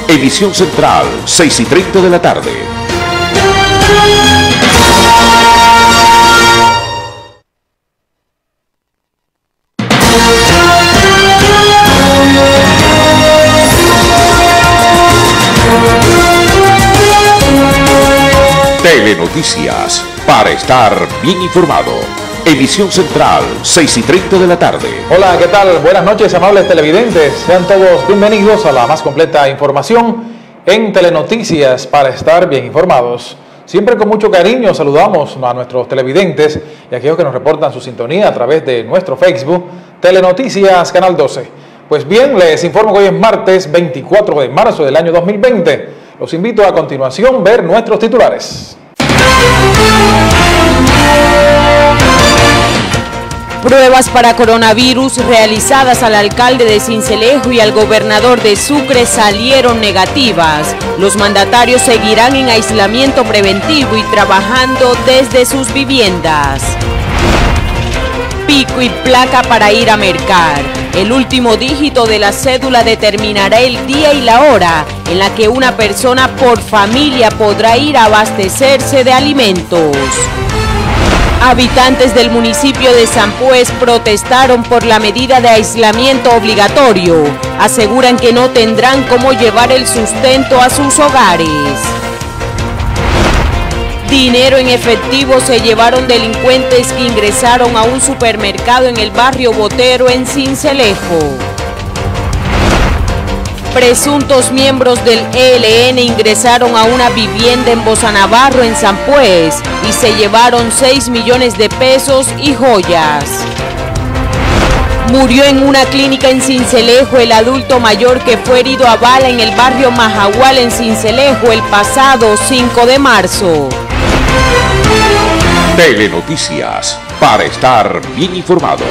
Edición central, 6:30 de la tarde. Telenoticias, para estar bien informado. Edición central, 6:30 de la tarde. Hola, ¿qué tal? Buenas noches, amables televidentes. Sean todos bienvenidos a la más completa información en Telenoticias, para estar bien informados. Siempre con mucho cariño saludamos a nuestros televidentes y a aquellos que nos reportan su sintonía a través de nuestro Facebook, Telenoticias Canal 12. Pues bien, les informo que hoy es martes 24 de marzo del año 2020. Los invito a continuación a ver nuestros titulares. Pruebas para coronavirus realizadas al alcalde de Sincelejo y al gobernador de Sucre salieron negativas. Los mandatarios seguirán en aislamiento preventivo y trabajando desde sus viviendas. Pico y placa para ir a mercar. El último dígito de la cédula determinará el día y la hora en la que una persona por familia podrá ir a abastecerse de alimentos. Habitantes del municipio de Sampués protestaron por la medida de aislamiento obligatorio. Aseguran que no tendrán cómo llevar el sustento a sus hogares. Dinero en efectivo se llevaron delincuentes que ingresaron a un supermercado en el barrio Botero en Sincelejo. Presuntos miembros del ELN ingresaron a una vivienda en Bozanavarro en Sampués y se llevaron 6 millones de pesos y joyas. Murió en una clínica en Sincelejo el adulto mayor que fue herido a bala en el barrio Majagual en Sincelejo el pasado 5 de marzo. Telenoticias, para estar bien informado.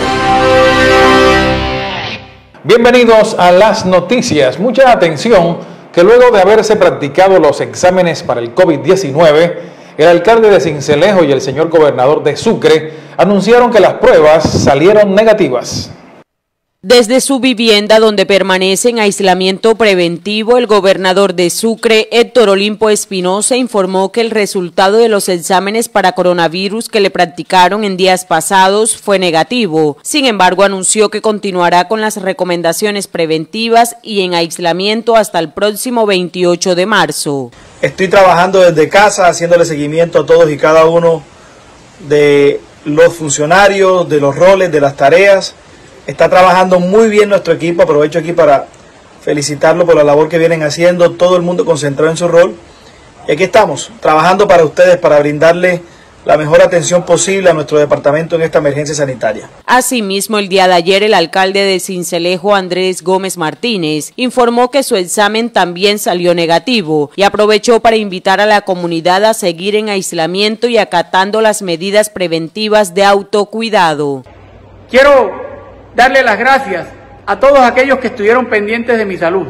Bienvenidos a las noticias. Mucha atención, que luego de haberse practicado los exámenes para el COVID-19, el alcalde de Sincelejo y el señor gobernador de Sucre anunciaron que las pruebas salieron negativas. Desde su vivienda, donde permanece en aislamiento preventivo, el gobernador de Sucre, Héctor Olimpo Espinosa, informó que el resultado de los exámenes para coronavirus que le practicaron en días pasados fue negativo. Sin embargo, anunció que continuará con las recomendaciones preventivas y en aislamiento hasta el próximo 28 de marzo. Estoy trabajando desde casa, haciéndole seguimiento a todos y cada uno de los funcionarios, de los roles, de las tareas. Está trabajando muy bien nuestro equipo. Aprovecho aquí para felicitarlo por la labor que vienen haciendo, todo el mundo concentrado en su rol. Y aquí estamos, trabajando para ustedes, para brindarle la mejor atención posible a nuestro departamento en esta emergencia sanitaria. Asimismo, el día de ayer, el alcalde de Sincelejo, Andrés Gómez Martínez, informó que su examen también salió negativo y aprovechó para invitar a la comunidad a seguir en aislamiento y acatando las medidas preventivas de autocuidado. Quiero darle las gracias a todos aquellos que estuvieron pendientes de mi salud.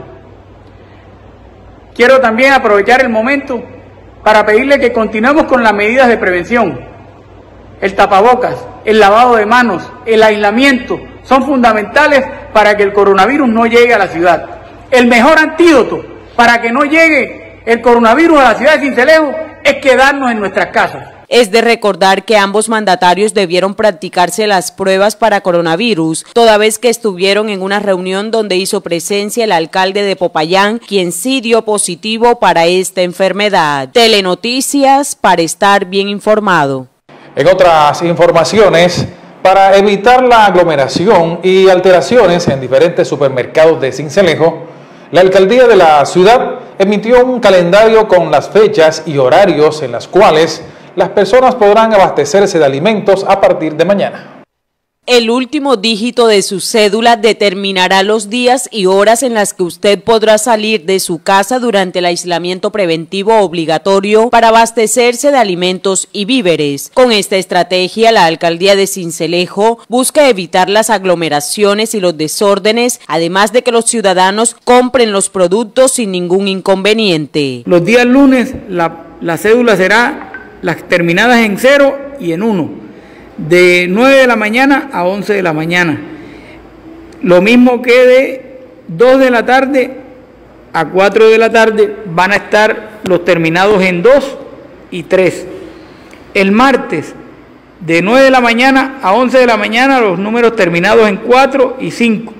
Quiero también aprovechar el momento para pedirle que continuemos con las medidas de prevención. El tapabocas, el lavado de manos, el aislamiento son fundamentales para que el coronavirus no llegue a la ciudad. El mejor antídoto para que no llegue el coronavirus a la ciudad de Sincelejo es quedarnos en nuestras casas. Es de recordar que ambos mandatarios debieron practicarse las pruebas para coronavirus, toda vez que estuvieron en una reunión donde hizo presencia el alcalde de Popayán, quien sí dio positivo para esta enfermedad. Telenoticias, para estar bien informado. En otras informaciones, para evitar la aglomeración y alteraciones en diferentes supermercados de Sincelejo, la alcaldía de la ciudad emitió un calendario con las fechas y horarios en las cuales las personas podrán abastecerse de alimentos a partir de mañana. El último dígito de su cédula determinará los días y horas en las que usted podrá salir de su casa durante el aislamiento preventivo obligatorio para abastecerse de alimentos y víveres. Con esta estrategia, la alcaldía de Sincelejo busca evitar las aglomeraciones y los desórdenes, además de que los ciudadanos compren los productos sin ningún inconveniente. Los días lunes la cédula será las terminadas en 0 y en 1. De 9 de la mañana a 11 de la mañana. Lo mismo que de 2 de la tarde a 4 de la tarde van a estar los terminados en 2 y 3. El martes, de 9 de la mañana a 11 de la mañana, los números terminados en 4 y 5.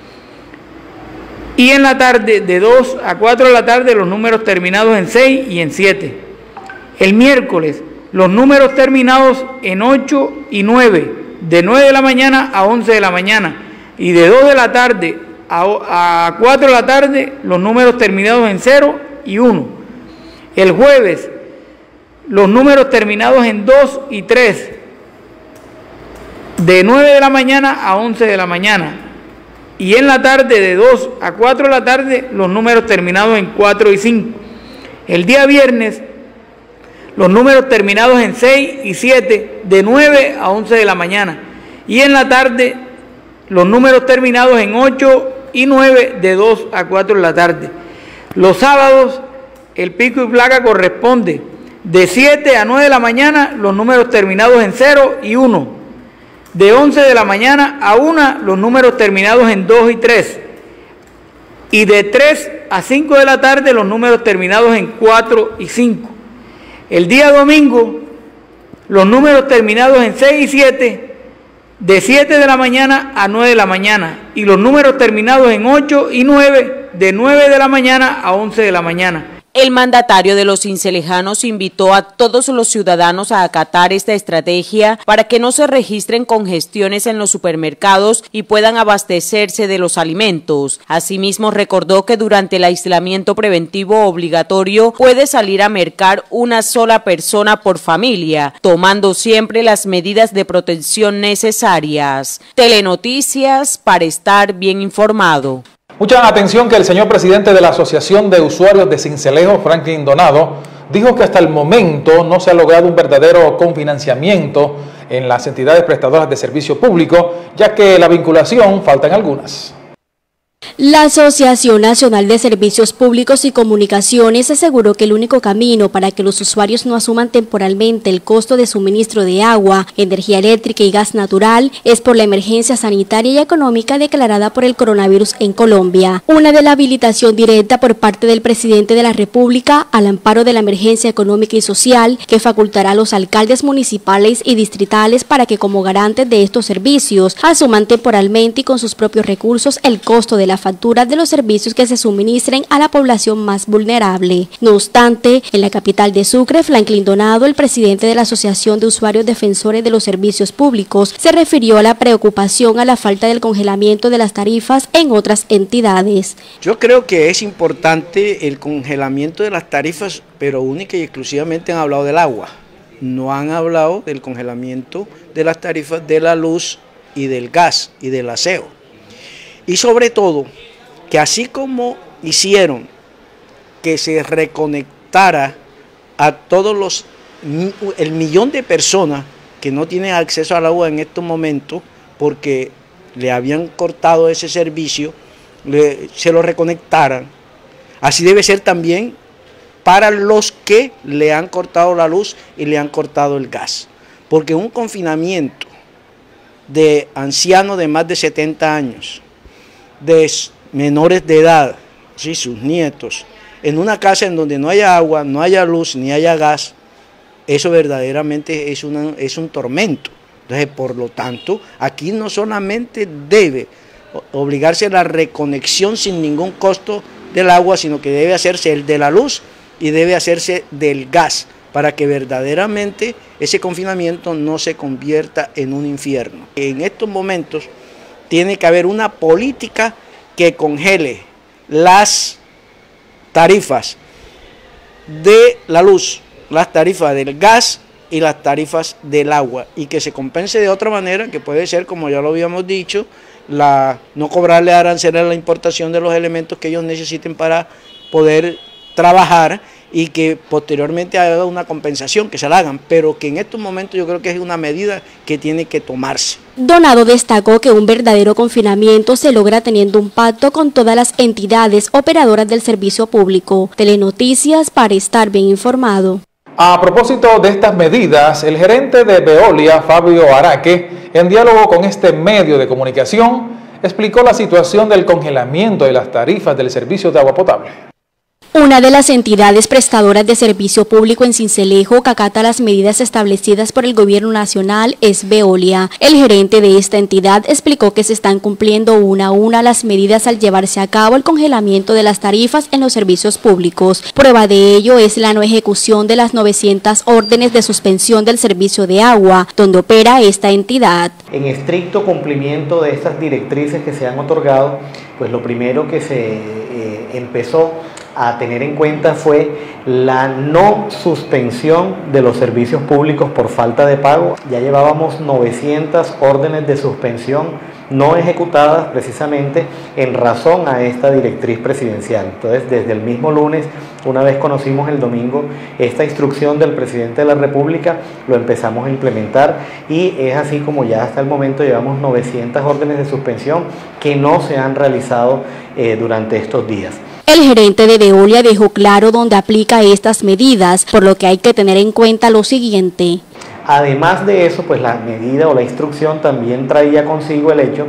Y en la tarde, de 2 a 4 de la tarde, los números terminados en 6 y en 7. El miércoles, los números terminados en 8 y 9, de 9 de la mañana a 11 de la mañana. Y de 2 de la tarde a 4 de la tarde, los números terminados en 0 y 1. El jueves, los números terminados en 2 y 3, de 9 de la mañana a 11 de la mañana. Y en la tarde, de 2 a 4 de la tarde, los números terminados en 4 y 5. El día viernes, los números terminados en 6 y 7, de 9 a 11 de la mañana. Y en la tarde, los números terminados en 8 y 9, de 2 a 4 de la tarde. Los sábados, el pico y placa corresponde de 7 a 9 de la mañana, los números terminados en 0 y 1. De 11 de la mañana a 1, los números terminados en 2 y 3. Y de 3 a 5 de la tarde, los números terminados en 4 y 5. El día domingo, los números terminados en 6 y 7, de 7 de la mañana a 9 de la mañana. Y los números terminados en 8 y 9, de 9 de la mañana a 11 de la mañana. El mandatario de los cincelejanos invitó a todos los ciudadanos a acatar esta estrategia para que no se registren congestiones en los supermercados y puedan abastecerse de los alimentos. Asimismo, recordó que durante el aislamiento preventivo obligatorio puede salir a mercar una sola persona por familia, tomando siempre las medidas de protección necesarias. Telenoticias, para estar bien informado. Mucha atención que el señor presidente de la Asociación de Usuarios de Sincelejo, Franklin Donado, dijo que hasta el momento no se ha logrado un verdadero confinanciamiento en las entidades prestadoras de servicio público, ya que la vinculación faltan algunas. La Asociación Nacional de Servicios Públicos y Comunicaciones aseguró que el único camino para que los usuarios no asuman temporalmente el costo de suministro de agua, energía eléctrica y gas natural es por la emergencia sanitaria y económica declarada por el coronavirus en Colombia. Una de la habilitación directa por parte del presidente de la República al amparo de la emergencia económica y social que facultará a los alcaldes municipales y distritales para que como garantes de estos servicios asuman temporalmente y con sus propios recursos el costo de la factura de los servicios que se suministren a la población más vulnerable. No obstante, en la capital de Sucre, Franklin Donado, el presidente de la Asociación de Usuarios Defensores de los Servicios Públicos, se refirió a la preocupación a la falta del congelamiento de las tarifas en otras entidades. Yo creo que es importante el congelamiento de las tarifas, pero única y exclusivamente han hablado del agua. No han hablado del congelamiento de las tarifas de la luz y del gas y del aseo. Y sobre todo, que así como hicieron que se reconectara a todos el millón de personas que no tienen acceso al agua en estos momentos, porque le habían cortado ese servicio, se lo reconectaran. Así debe ser también para los que le han cortado la luz y le han cortado el gas. Porque un confinamiento de ancianos de más de 70 años, de menores de edad, ¿sí?, sus nietos, en una casa en donde no haya agua, no haya luz, ni haya gas, eso verdaderamente es un tormento. Entonces, por lo tanto, aquí no solamente debe obligarse a la reconexión sin ningún costo del agua, sino que debe hacerse el de la luz y debe hacerse del gas, para que verdaderamente ese confinamiento no se convierta en un infierno. En estos momentos tiene que haber una política que congele las tarifas de la luz, las tarifas del gas y las tarifas del agua, y que se compense de otra manera, que puede ser, como ya lo habíamos dicho, no cobrarle aranceles a la importación de los elementos que ellos necesiten para poder trabajar, y que posteriormente haga una compensación, que se la hagan, pero que en estos momentos yo creo que es una medida que tiene que tomarse. Donado destacó que un verdadero confinamiento se logra teniendo un pacto con todas las entidades operadoras del servicio público. Telenoticias, para estar bien informado. A propósito de estas medidas, el gerente de Veolia, Fabio Araque, en diálogo con este medio de comunicación, explicó la situación del congelamiento de las tarifas del servicio de agua potable. Una de las entidades prestadoras de servicio público en Sincelejo que acata las medidas establecidas por el gobierno nacional es Veolia. El gerente de esta entidad explicó que se están cumpliendo una a una las medidas al llevarse a cabo el congelamiento de las tarifas en los servicios públicos. Prueba de ello es la no ejecución de las 900 órdenes de suspensión del servicio de agua, donde opera esta entidad. En estricto cumplimiento de estas directrices que se han otorgado, pues lo primero que se empezó a tener en cuenta fue la no suspensión de los servicios públicos por falta de pago. Ya llevábamos 900 órdenes de suspensión no ejecutadas precisamente en razón a esta directriz presidencial. Entonces, desde el mismo lunes, una vez conocimos el domingo esta instrucción del presidente de la República, lo empezamos a implementar y es así como ya hasta el momento llevamos 900 órdenes de suspensión que no se han realizado durante estos días. El gerente de Veolia dejó claro dónde aplica estas medidas, por lo que hay que tener en cuenta lo siguiente. Además de eso, pues la medida o la instrucción también traía consigo el hecho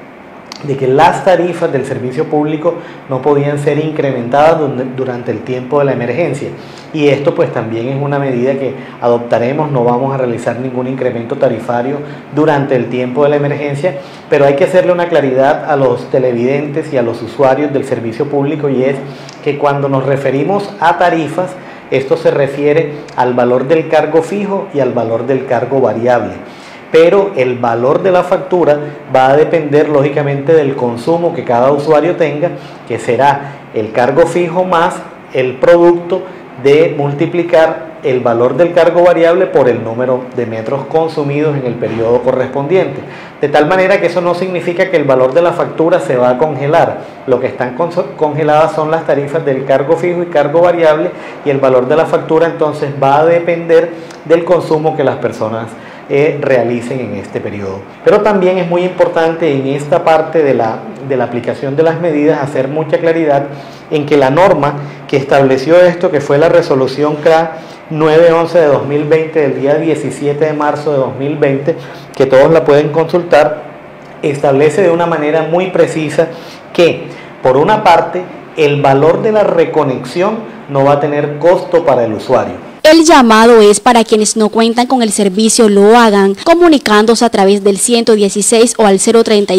de que las tarifas del servicio público no podían ser incrementadas durante el tiempo de la emergencia. Y esto pues también es una medida que adoptaremos, no vamos a realizar ningún incremento tarifario durante el tiempo de la emergencia, pero hay que hacerle una claridad a los televidentes y a los usuarios del servicio público, y es que cuando nos referimos a tarifas, esto se refiere al valor del cargo fijo y al valor del cargo variable. Pero el valor de la factura va a depender lógicamente del consumo que cada usuario tenga, que será el cargo fijo más el producto de multiplicar el valor del cargo variable por el número de metros consumidos en el periodo correspondiente. De tal manera que eso no significa que el valor de la factura se va a congelar. Lo que están congeladas son las tarifas del cargo fijo y cargo variable, y el valor de la factura entonces va a depender del consumo que las personas realicen en este periodo. Pero también es muy importante en esta parte de la aplicación de las medidas hacer mucha claridad en que la norma que estableció esto, que fue la resolución CRA 911 de 2020 del día 17 de marzo de 2020, que todos la pueden consultar, establece de una manera muy precisa que, por una parte, el valor de la reconexión no va a tener costo para el usuario. El llamado es para quienes no cuentan con el servicio lo hagan, comunicándose a través del 116 o al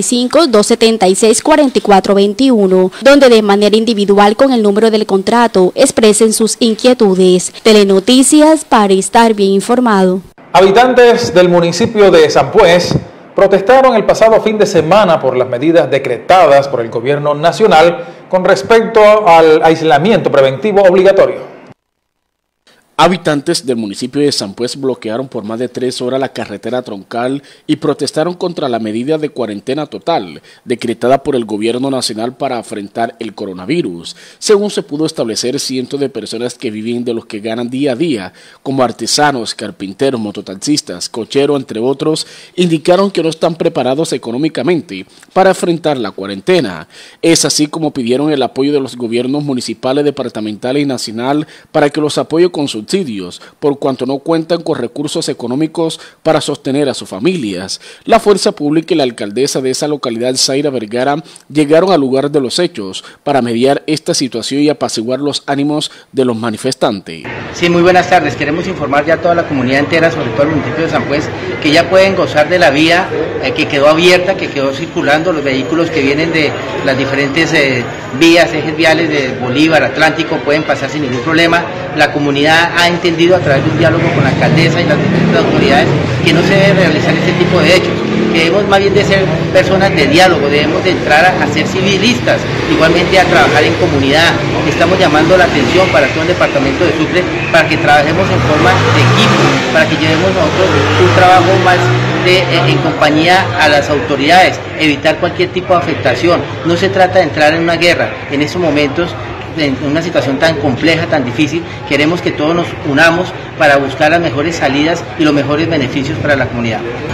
035-276-4421, donde de manera individual con el número del contrato expresen sus inquietudes. Telenoticias, para estar bien informado. Habitantes del municipio de Sampués protestaron el pasado fin de semana por las medidas decretadas por el gobierno nacional con respecto al aislamiento preventivo obligatorio. Habitantes del municipio de Sampués bloquearon por más de 3 horas la carretera troncal y protestaron contra la medida de cuarentena total decretada por el gobierno nacional para afrontar el coronavirus. Según se pudo establecer, cientos de personas que viven de los que ganan día a día, como artesanos, carpinteros, mototaxistas, cocheros, entre otros, indicaron que no están preparados económicamente para afrontar la cuarentena. Es así como pidieron el apoyo de los gobiernos municipales, departamentales y nacional para que los apoye con subsidios, por cuanto no cuentan con recursos económicos para sostener a sus familias. La fuerza pública y la alcaldesa de esa localidad, Zaira Vergara, llegaron al lugar de los hechos para mediar esta situación y apaciguar los ánimos de los manifestantes. Sí, muy buenas tardes. Queremos informar ya a toda la comunidad entera, sobre todo el municipio de Sampués, que ya pueden gozar de la vía que quedó abierta, que quedó circulando. Los vehículos que vienen de las diferentes vías, ejes viales de Bolívar, Atlántico, pueden pasar sin ningún problema. La comunidad ha entendido a través de un diálogo con la alcaldesa y las diferentes autoridades que no se debe realizar este tipo de hechos, que debemos más bien de ser personas de diálogo, debemos de entrar a ser civilistas, igualmente a trabajar en comunidad. Estamos llamando la atención para todo el departamento de Sucre para que trabajemos en forma de equipo, para que llevemos nosotros un trabajo más en compañía a las autoridades, evitar cualquier tipo de afectación. No se trata de entrar en una guerra en estos momentos, en una situación tan compleja, tan difícil. Queremos que todos nos unamos para buscar las mejores salidas y los mejores beneficios para la comunidad.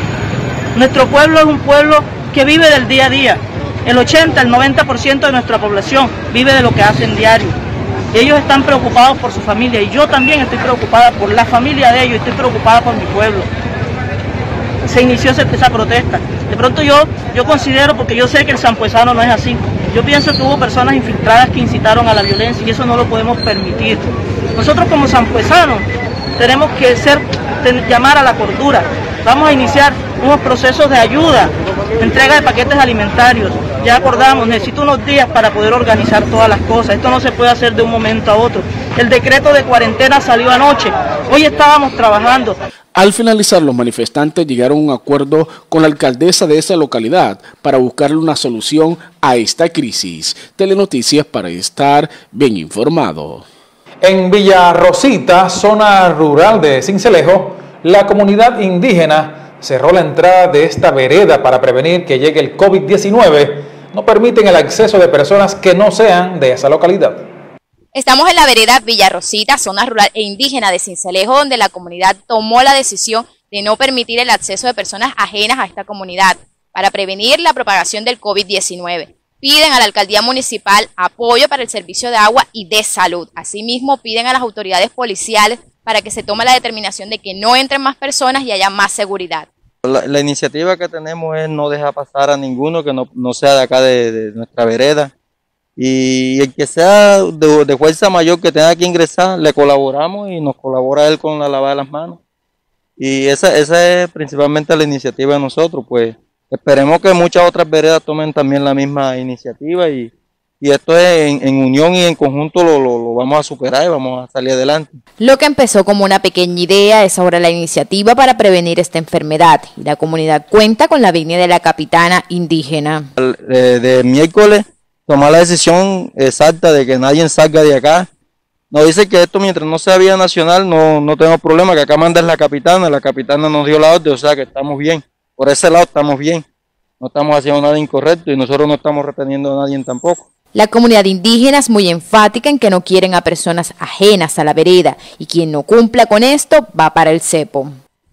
Nuestro pueblo es un pueblo que vive del día a día. El 80, el 90% de nuestra población vive de lo que hacen diario. Ellos están preocupados por su familia y yo también estoy preocupada por la familia de ellos, estoy preocupada por mi pueblo. se inició esa protesta. De pronto yo considero, porque yo sé que el sanpuesano no es así, yo pienso que hubo personas infiltradas que incitaron a la violencia y eso no lo podemos permitir. Nosotros como sanpuesanos tenemos que llamar a la cordura. Vamos a iniciar unos procesos de ayuda, entrega de paquetes alimentarios. Ya acordamos, necesito unos días para poder organizar todas las cosas. Esto no se puede hacer de un momento a otro. El decreto de cuarentena salió anoche. Hoy estábamos trabajando. Al finalizar, los manifestantes llegaron a un acuerdo con la alcaldesa de esa localidad para buscarle una solución a esta crisis. Telenoticias para estar bien informado. En Villa Rosita, zona rural de Sincelejo, la comunidad indígena cerró la entrada de esta vereda para prevenir que llegue el COVID-19. No permiten el acceso de personas que no sean de esa localidad. Estamos en la vereda Villa Rosita, zona rural e indígena de Sincelejo, donde la comunidad tomó la decisión de no permitir el acceso de personas ajenas a esta comunidad para prevenir la propagación del COVID-19. Piden a la alcaldía municipal apoyo para el servicio de agua y de salud. Asimismo, piden a las autoridades policiales para que se tome la determinación de que no entren más personas y haya más seguridad. La iniciativa que tenemos es no dejar pasar a ninguno que no sea de acá de nuestra vereda. Y el que sea de fuerza mayor que tenga que ingresar, le colaboramos y nos colabora él con la lavada de las manos. Y esa es principalmente la iniciativa de nosotros, pues esperemos que muchas otras veredas tomen también la misma iniciativa y esto es en unión y en conjunto lo vamos a superar y vamos a salir adelante. Lo que empezó como una pequeña idea es ahora la iniciativa para prevenir esta enfermedad y la comunidad cuenta con la venia de la capitana indígena. De miércoles tomar la decisión exacta de que nadie salga de acá. Nos dice que esto mientras no sea vía nacional no tenemos problema, que acá manda la capitana nos dio la orden, o sea que estamos bien, por ese lado estamos bien, no estamos haciendo nada incorrecto y nosotros no estamos reteniendo a nadie tampoco. La comunidad indígena es muy enfática en que no quieren a personas ajenas a la vereda y quien no cumpla con esto va para el cepo.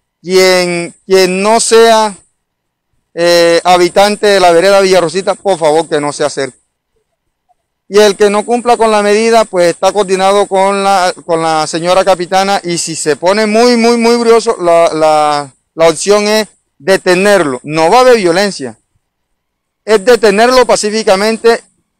Quien no sea habitante de la vereda Villa Rosita, por favor que no se acerque. Y el que no cumpla con la medida, pues está coordinado con la señora capitana y si se pone muy brioso, la opción es detenerlo. No va a haber violencia, es detenerlo pacíficamente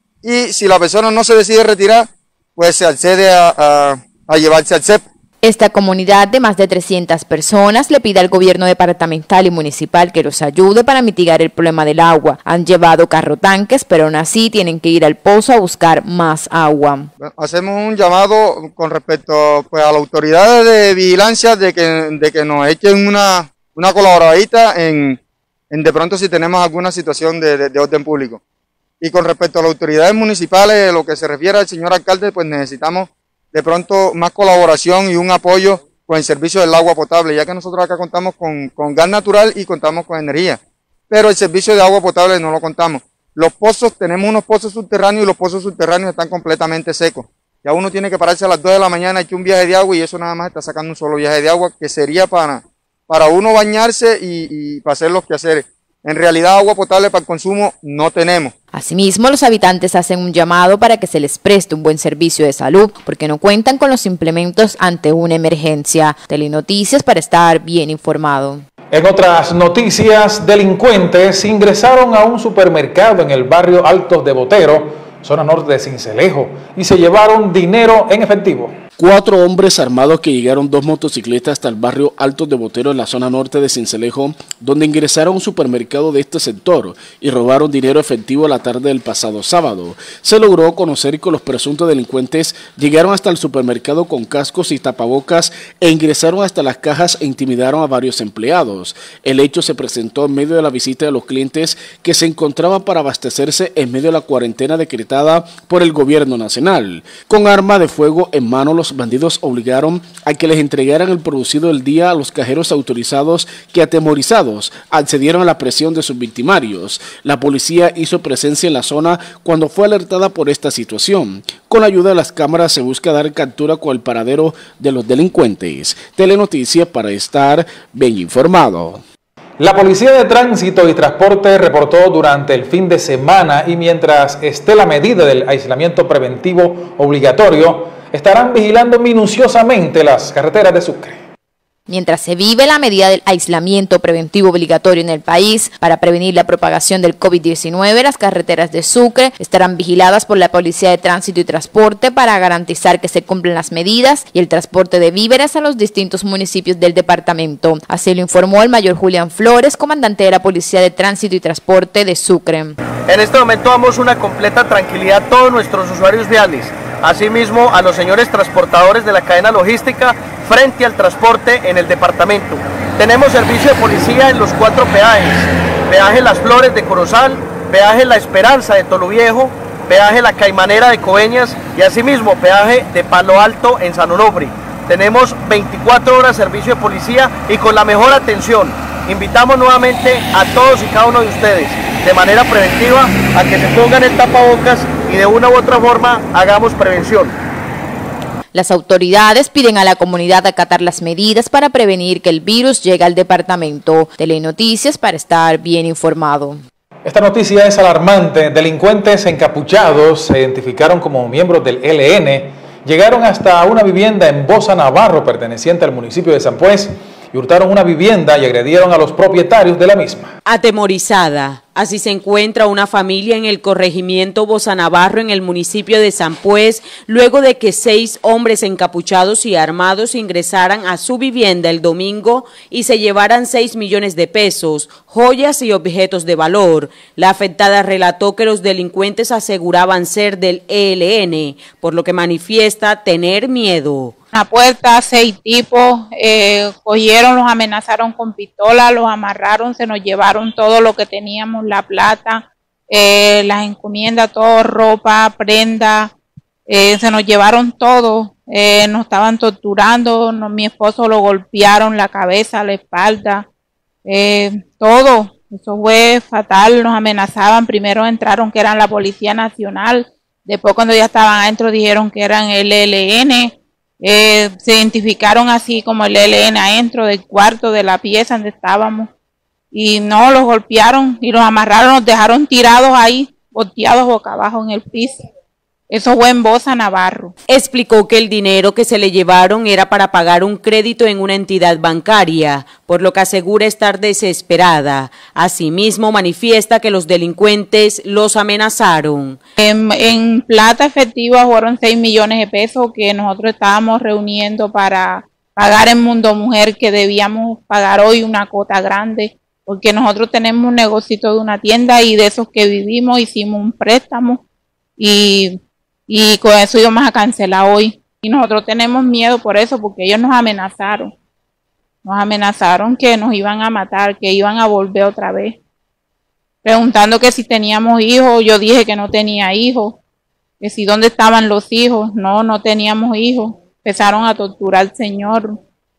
y si la persona no se decide retirar, pues se accede a llevarse al CEP. Esta comunidad de más de 300 personas le pide al gobierno departamental y municipal que los ayude para mitigar el problema del agua. Han llevado carrotanques, pero aún así tienen que ir al pozo a buscar más agua. Hacemos un llamado con respecto pues, a las autoridades de vigilancia de que nos echen una colaboradita en de pronto si tenemos alguna situación de orden público. Y con respecto a las autoridades municipales, lo que se refiere al señor alcalde, pues necesitamos de pronto más colaboración y un apoyo con el servicio del agua potable, ya que nosotros acá contamos con gas natural y contamos con energía, pero el servicio de agua potable no lo contamos. Los pozos, tenemos unos pozos subterráneos y los pozos subterráneos están completamente secos. Ya uno tiene que pararse a las 2 de la mañana, echar un viaje de agua y eso nada más está sacando un solo viaje de agua que sería para uno bañarse y para hacer los quehaceres. En realidad agua potable para el consumo no tenemos. Asimismo, los habitantes hacen un llamado para que se les preste un buen servicio de salud porque no cuentan con los implementos ante una emergencia. Telenoticias para estar bien informado. En otras noticias, delincuentes ingresaron a un supermercado en el barrio Altos de Botero, zona norte de Sincelejo, y se llevaron dinero en efectivo. 4 hombres armados que llegaron 2 motocicletas hasta el barrio Altos de Botero en la zona norte de Sincelejo, donde ingresaron a un supermercado de este sector y robaron dinero efectivo la tarde del pasado sábado. Se logró conocer que los presuntos delincuentes llegaron hasta el supermercado con cascos y tapabocas e ingresaron hasta las cajas e intimidaron a varios empleados. El hecho se presentó en medio de la visita de los clientes que se encontraban para abastecerse en medio de la cuarentena decretada por el gobierno nacional. Con arma de fuego en mano, los bandidos obligaron a que les entregaran el producido del día a los cajeros autorizados que, atemorizados, accedieron a la presión de sus victimarios. La policía hizo presencia en la zona cuando fue alertada por esta situación. Con la ayuda de las cámaras se busca dar captura con el paradero de los delincuentes. Telenoticias para estar bien informado. La Policía de Tránsito y Transporte reportó durante el fin de semana y mientras esté la medida del aislamiento preventivo obligatorio, estarán vigilando minuciosamente las carreteras de Sucre. Mientras se vive la medida del aislamiento preventivo obligatorio en el país para prevenir la propagación del COVID-19, las carreteras de Sucre estarán vigiladas por la Policía de Tránsito y Transporte para garantizar que se cumplen las medidas y el transporte de víveres a los distintos municipios del departamento. Así lo informó el mayor Julián Flores, comandante de la Policía de Tránsito y Transporte de Sucre. En este momento damos una completa tranquilidad a todos nuestros usuarios viales, asimismo a los señores transportadores de la cadena logística frente al transporte en el departamento. Tenemos servicio de policía en los 4 peajes: peaje Las Flores de Corozal, peaje La Esperanza de Toluviejo, peaje La Caimanera de Coveñas y asimismo peaje de Palo Alto en San Onofre. Tenemos 24 horas de servicio de policía y con la mejor atención. Invitamos nuevamente a todos y cada uno de ustedes de manera preventiva a que se pongan el tapabocas y de una u otra forma hagamos prevención. Las autoridades piden a la comunidad acatar las medidas para prevenir que el virus llegue al departamento. Telenoticias para estar bien informado. Esta noticia es alarmante. Delincuentes encapuchados se identificaron como miembros del ELN, llegaron hasta una vivienda en Bosa Navarro perteneciente al municipio de Sampués y hurtaron una vivienda y agredieron a los propietarios de la misma. Atemorizada, así se encuentra una familia en el corregimiento Bosa Navarro en el municipio de Sampués, luego de que 6 hombres encapuchados y armados ingresaran a su vivienda el domingo y se llevaran 6 millones de pesos, joyas y objetos de valor. La afectada relató que los delincuentes aseguraban ser del ELN, por lo que manifiesta tener miedo. La puerta, 6 tipos, cogieron, los amenazaron con pistola, los amarraron, se nos llevaron todo lo que teníamos, la plata, las encomiendas, todo, ropa, prenda, se nos llevaron todo, nos estaban torturando, mi esposo lo golpearon la cabeza, la espalda, todo, eso fue fatal, nos amenazaban, primero entraron que eran la Policía Nacional, después cuando ya estaban adentro dijeron que eran el ELN. Se identificaron así como el ELN adentro del cuarto de la pieza donde estábamos y no, los golpearon y los amarraron, los dejaron tirados ahí, volteados boca abajo en el piso. Eso fue en Bosa Navarro. Explicó que el dinero que se le llevaron era para pagar un crédito en una entidad bancaria, por lo que asegura estar desesperada. Asimismo, manifiesta que los delincuentes los amenazaron. En plata efectiva fueron 6 millones de pesos que nosotros estábamos reuniendo para pagar en Mundo Mujer, que debíamos pagar hoy una cuota grande, porque nosotros tenemos un negocito de una tienda y de esos que vivimos hicimos un préstamo y con eso íbamos a cancelar hoy. Y nosotros tenemos miedo por eso, porque ellos nos amenazaron. Nos amenazaron que nos iban a matar, que iban a volver otra vez. Preguntando que si teníamos hijos, yo dije que no tenía hijos. Que si dónde estaban los hijos, no teníamos hijos. Empezaron a torturar al señor.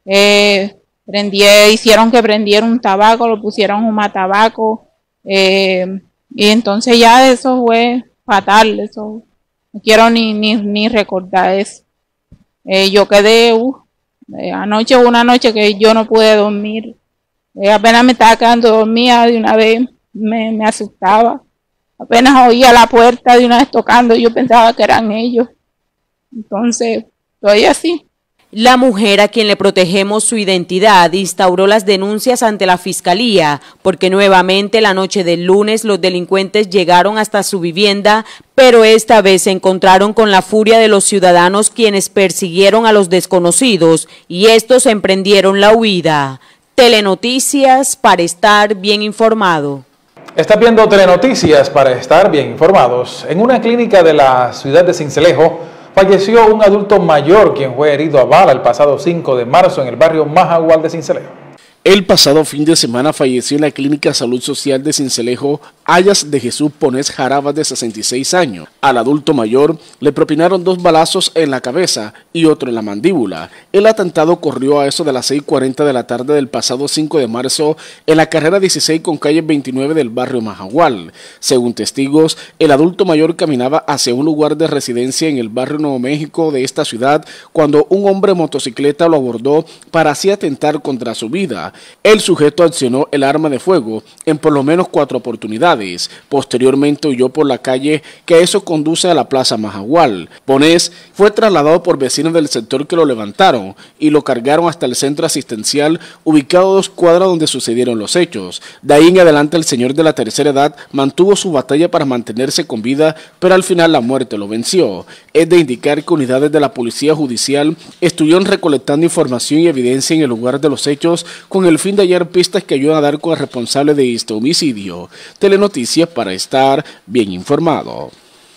Hicieron que prendiera un tabaco, lo pusieron un matabaco. Y entonces ya eso fue fatal, eso. No quiero ni recordar eso. Yo quedé, anoche hubo una noche que yo no pude dormir. Apenas me estaba quedando dormida de una vez, me asustaba. Apenas oía la puerta de una vez tocando, yo pensaba que eran ellos. Entonces, estoy así. La mujer a quien le protegemos su identidad instauró las denuncias ante la Fiscalía porque nuevamente la noche del lunes los delincuentes llegaron hasta su vivienda, pero esta vez se encontraron con la furia de los ciudadanos quienes persiguieron a los desconocidos y estos emprendieron la huida. Telenoticias para estar bien informado. Está viendo Telenoticias para estar bien informados. En una clínica de la ciudad de Sincelejo, falleció un adulto mayor quien fue herido a bala el pasado 5 de marzo en el barrio Majagual de Sincelejo. El pasado fin de semana falleció en la Clínica Salud Social de Sincelejo Ayas de Jesús Ponés Jarabas de 66 años. Al adulto mayor le propinaron 2 balazos en la cabeza y otro en la mandíbula. El atentado ocurrió a eso de las 6:40 de la tarde del pasado 5 de marzo en la carrera 16 con calle 29 del barrio Majagual. Según testigos, el adulto mayor caminaba hacia un lugar de residencia en el barrio Nuevo México de esta ciudad cuando un hombre en motocicleta lo abordó para así atentar contra su vida. El sujeto accionó el arma de fuego en por lo menos 4 oportunidades. Posteriormente huyó por la calle que a eso conduce a la Plaza Majagual. Ponés fue trasladado por vecinos vecinos del sector que lo levantaron y lo cargaron hasta el centro asistencial ubicado a 2 cuadras donde sucedieron los hechos. De ahí en adelante el señor de la tercera edad mantuvo su batalla para mantenerse con vida, pero al final la muerte lo venció. Es de indicar que unidades de la Policía Judicial estuvieron recolectando información y evidencia en el lugar de los hechos con el fin de hallar pistas que ayudan a dar con el responsable de este homicidio. Telenoticias para estar bien informado.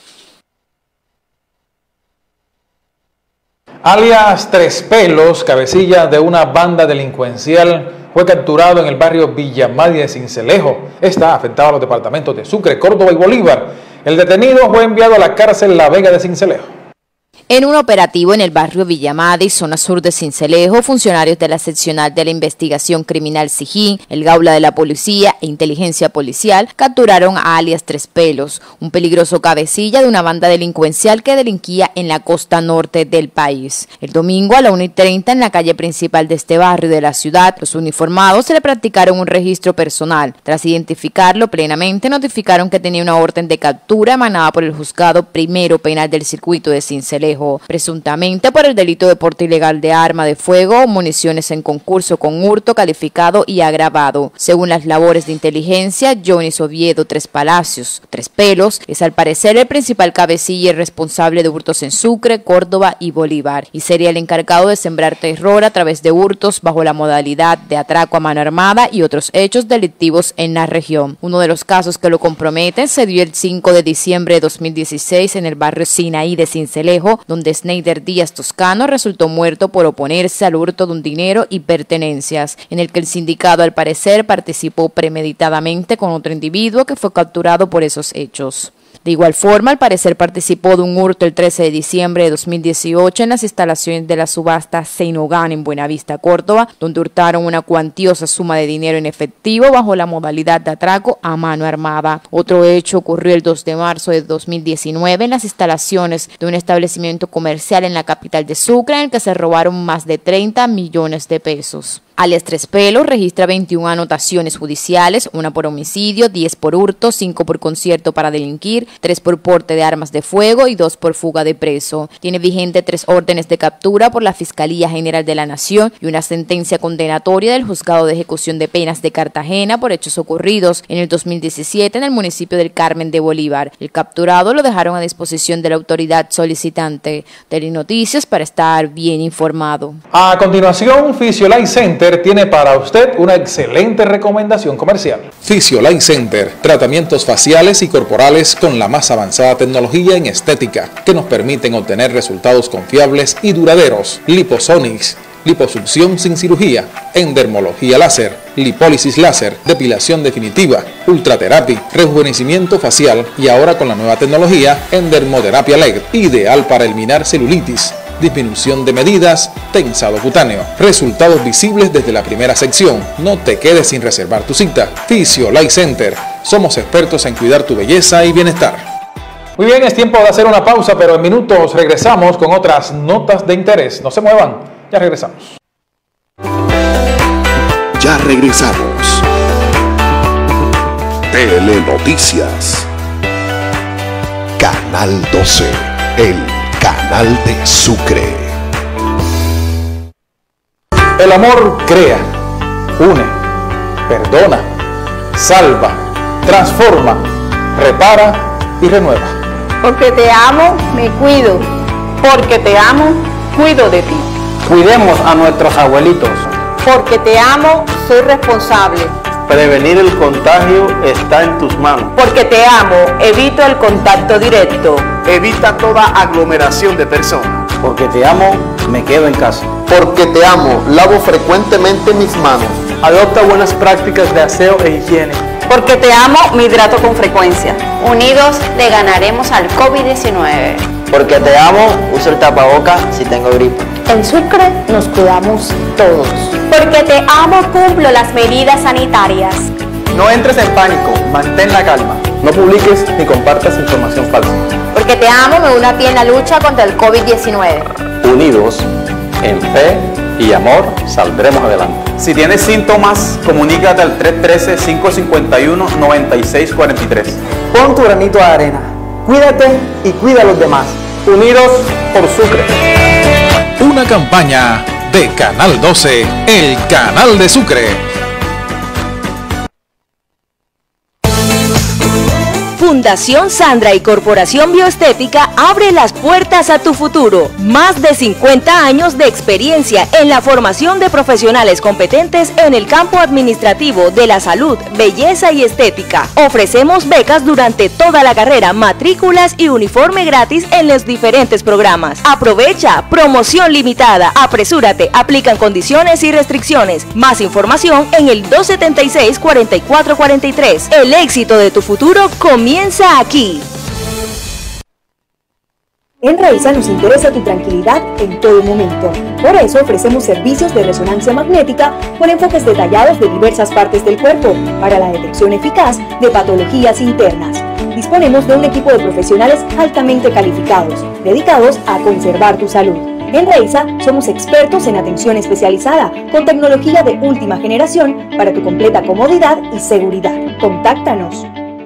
Alias Tres Pelos, cabecilla de una banda delincuencial, fue capturado en el barrio Villamadi de Sincelejo. Está afectado a los departamentos de Sucre, Córdoba y Bolívar. El detenido fue enviado a la cárcel La Vega de Sincelejo. En un operativo en el barrio Villamadi, zona sur de Sincelejo, funcionarios de la seccional de la investigación criminal Sijín, el Gaula de la Policía e Inteligencia Policial capturaron a alias Tres Pelos, un peligroso cabecilla de una banda delincuencial que delinquía en la costa norte del país. El domingo a la 1:30 en la calle principal de este barrio de la ciudad, los uniformados se le practicaron un registro personal. Tras identificarlo plenamente, notificaron que tenía una orden de captura emanada por el Juzgado Primero Penal del Circuito de Sincelejo, presuntamente por el delito de porte ilegal de arma de fuego o municiones en concurso con hurto calificado y agravado. Según las labores de inteligencia, Johnny Oviedo Tres Palacios, Tres Pelos, es al parecer el principal cabecilla y responsable de hurtos en Sucre, Córdoba y Bolívar, y sería el encargado de sembrar terror a través de hurtos bajo la modalidad de atraco a mano armada y otros hechos delictivos en la región. Uno de los casos que lo comprometen se dio el 5 de diciembre de 2016 en el barrio Sinaí de Sincelejo, donde Sneider Díaz Toscano resultó muerto por oponerse al hurto de un dinero y pertenencias, en el que el sindicado al parecer participó premeditadamente con otro individuo que fue capturado por esos hechos. De igual forma, al parecer participó de un hurto el 13 de diciembre de 2018 en las instalaciones de la subasta Seinogan en Buenavista, Córdoba, donde hurtaron una cuantiosa suma de dinero en efectivo bajo la modalidad de atraco a mano armada. Otro hecho ocurrió el 2 de marzo de 2019 en las instalaciones de un establecimiento comercial en la capital de Sucre, en el que se robaron más de 30 millones de pesos. Alias Tres Pelos registra 21 anotaciones judiciales, 1 por homicidio, 10 por hurto, 5 por concierto para delinquir, 3 por porte de armas de fuego y 2 por fuga de preso. Tiene vigente 3 órdenes de captura por la Fiscalía General de la Nación y una sentencia condenatoria del Juzgado de Ejecución de Penas de Cartagena por hechos ocurridos en el 2017 en el municipio del Carmen de Bolívar. El capturado lo dejaron a disposición de la autoridad solicitante. Telenoticias para estar bien informado. A continuación, Physiolife Center tiene para usted una excelente recomendación comercial. Physiolife Center, tratamientos faciales y corporales con la más avanzada tecnología en estética que nos permiten obtener resultados confiables y duraderos. Liposonics, liposucción sin cirugía, endermología láser, lipólisis láser, depilación definitiva, ultraterapia, rejuvenecimiento facial y ahora con la nueva tecnología endermoterapia LED, ideal para eliminar celulitis, disminución de medidas, tensado cutáneo, resultados visibles desde la primera sección. No te quedes sin reservar tu cita. Physiolife Center, somos expertos en cuidar tu belleza y bienestar. Muy bien, es tiempo de hacer una pausa, pero en minutos regresamos con otras notas de interés. No se muevan, ya regresamos. Ya regresamos. Telenoticias. Canal 12, el canal de Sucre. El amor crea, une, perdona, salva, transforma, repara y renueva. Porque te amo, me cuido. Porque te amo, cuido de ti. Cuidemos a nuestros abuelitos. Porque te amo, soy responsable. Prevenir el contagio está en tus manos. Porque te amo, evito el contacto directo. Evita toda aglomeración de personas. Porque te amo, me quedo en casa. Porque te amo, lavo frecuentemente mis manos. Adopta buenas prácticas de aseo e higiene. Porque te amo, me hidrato con frecuencia. Unidos le ganaremos al COVID-19. Porque te amo, uso el tapaboca si tengo gripe. En Sucre nos cuidamos todos. Porque te amo, cumplo las medidas sanitarias. No entres en pánico, mantén la calma. No publiques ni compartas información falsa. Porque te amo, me uno a ti en la lucha contra el COVID-19. Unidos, en fe y amor, saldremos adelante. Si tienes síntomas, comunícate al 313-551-9643. Pon tu granito de arena. Cuídate y cuida a los demás. Unidos por Sucre. campaña de Canal 12, el canal de Sucre. Fundación Sandra y Corporación Bioestética abre las puertas a tu futuro. Más de 50 años de experiencia en la formación de profesionales competentes en el campo administrativo de la salud, belleza y estética. Ofrecemos becas durante toda la carrera, matrículas y uniforme gratis en los diferentes programas. Aprovecha, promoción limitada. Apresúrate, aplican condiciones y restricciones. Más información en el 276-4443. El éxito de tu futuro comienza aquí. En Reisa nos interesa tu tranquilidad en todo momento. Por eso ofrecemos servicios de resonancia magnética con enfoques detallados de diversas partes del cuerpo para la detección eficaz de patologías internas. Disponemos de un equipo de profesionales altamente calificados, dedicados a conservar tu salud. En Reisa somos expertos en atención especializada con tecnología de última generación para tu completa comodidad y seguridad. Contáctanos.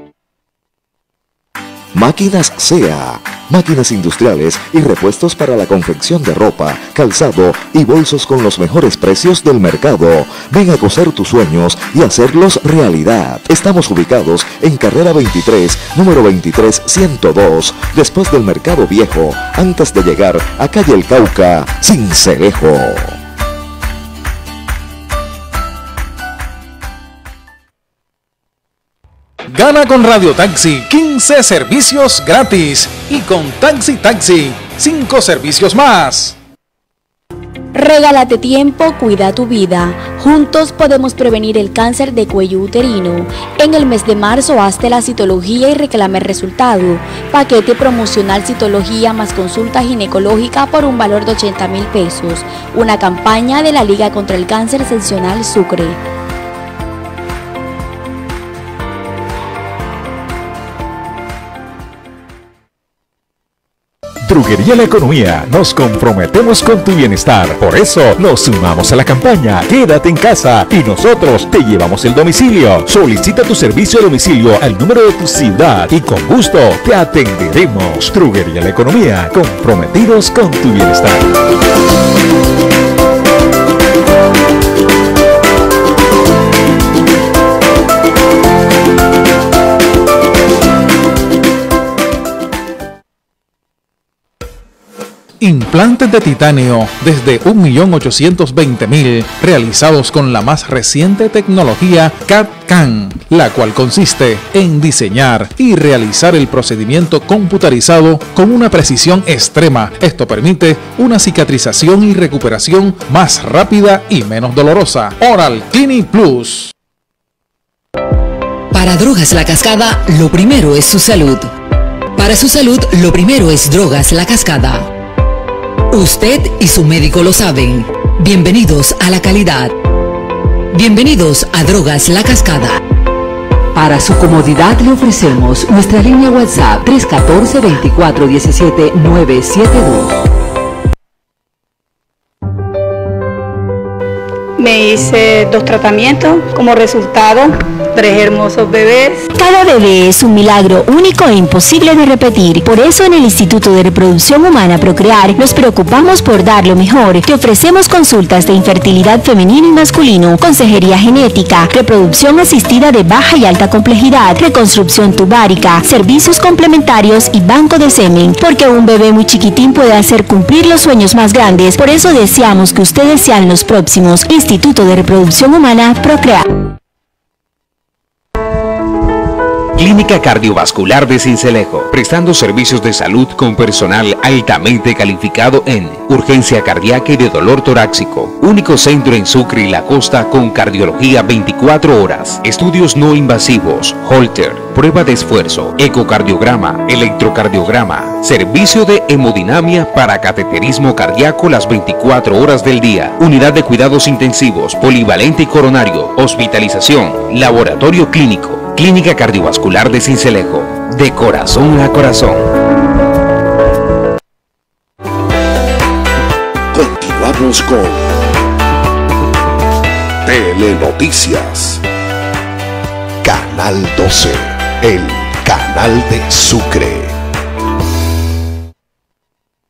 Máquinas SEA, máquinas industriales y repuestos para la confección de ropa, calzado y bolsos con los mejores precios del mercado. Ven a coser tus sueños y hacerlos realidad. Estamos ubicados en Carrera 23, número 23102, después del Mercado Viejo, antes de llegar a Calle El Cauca, Sincelejo. Gana con Radio Taxi 15 servicios gratis y con Taxi 5 servicios más. Regálate tiempo, cuida tu vida. Juntos podemos prevenir el cáncer de cuello uterino. En el mes de marzo hazte la citología y reclame el resultado. Paquete promocional citología más consulta ginecológica por un valor de 80.000 pesos. Una campaña de la Liga contra el Cáncer Seccional Sucre. Droguería La Economía, nos comprometemos con tu bienestar. Por eso nos sumamos a la campaña Quédate en casa y nosotros te llevamos el domicilio. Solicita tu servicio a domicilio al número de tu ciudad y con gusto te atenderemos. Droguería La Economía, comprometidos con tu bienestar. Implantes de titanio desde 1.820.000 realizados con la más reciente tecnología CAD/CAM, la cual consiste en diseñar y realizar el procedimiento computarizado con una precisión extrema. Esto permite una cicatrización y recuperación más rápida y menos dolorosa. Oral Clinic Plus. Para Drogas La Cascada, lo primero es su salud. Para su salud, lo primero es Drogas La Cascada. Usted y su médico lo saben. Bienvenidos a la calidad. Bienvenidos a Drogas La Cascada. Para su comodidad le ofrecemos nuestra línea WhatsApp 314-2417-972. Me hice 2 tratamientos, como resultado 3 hermosos bebés. Cada bebé es un milagro único e imposible de repetir. Por eso en el Instituto de Reproducción Humana Procrear nos preocupamos por dar lo mejor. Te ofrecemos consultas de infertilidad femenino y masculino, consejería genética, reproducción asistida de baja y alta complejidad, reconstrucción tubárica, servicios complementarios y banco de semen. Porque un bebé muy chiquitín puede hacer cumplir los sueños más grandes. Por eso deseamos que ustedes sean los próximos. Instituto de Reproducción Humana Procrear. Clínica Cardiovascular de Sincelejo, prestando servicios de salud con personal altamente calificado en urgencia cardíaca y de dolor torácico. Único centro en Sucre y la costa con cardiología 24 horas, estudios no invasivos, Holter, prueba de esfuerzo, ecocardiograma, electrocardiograma, servicio de hemodinamia para cateterismo cardíaco las 24 horas del día, unidad de cuidados intensivos, polivalente y coronario, hospitalización, laboratorio clínico. Clínica Cardiovascular de Sincelejo, de corazón a corazón. Continuamos con Telenoticias. Canal 12, el canal de Sucre.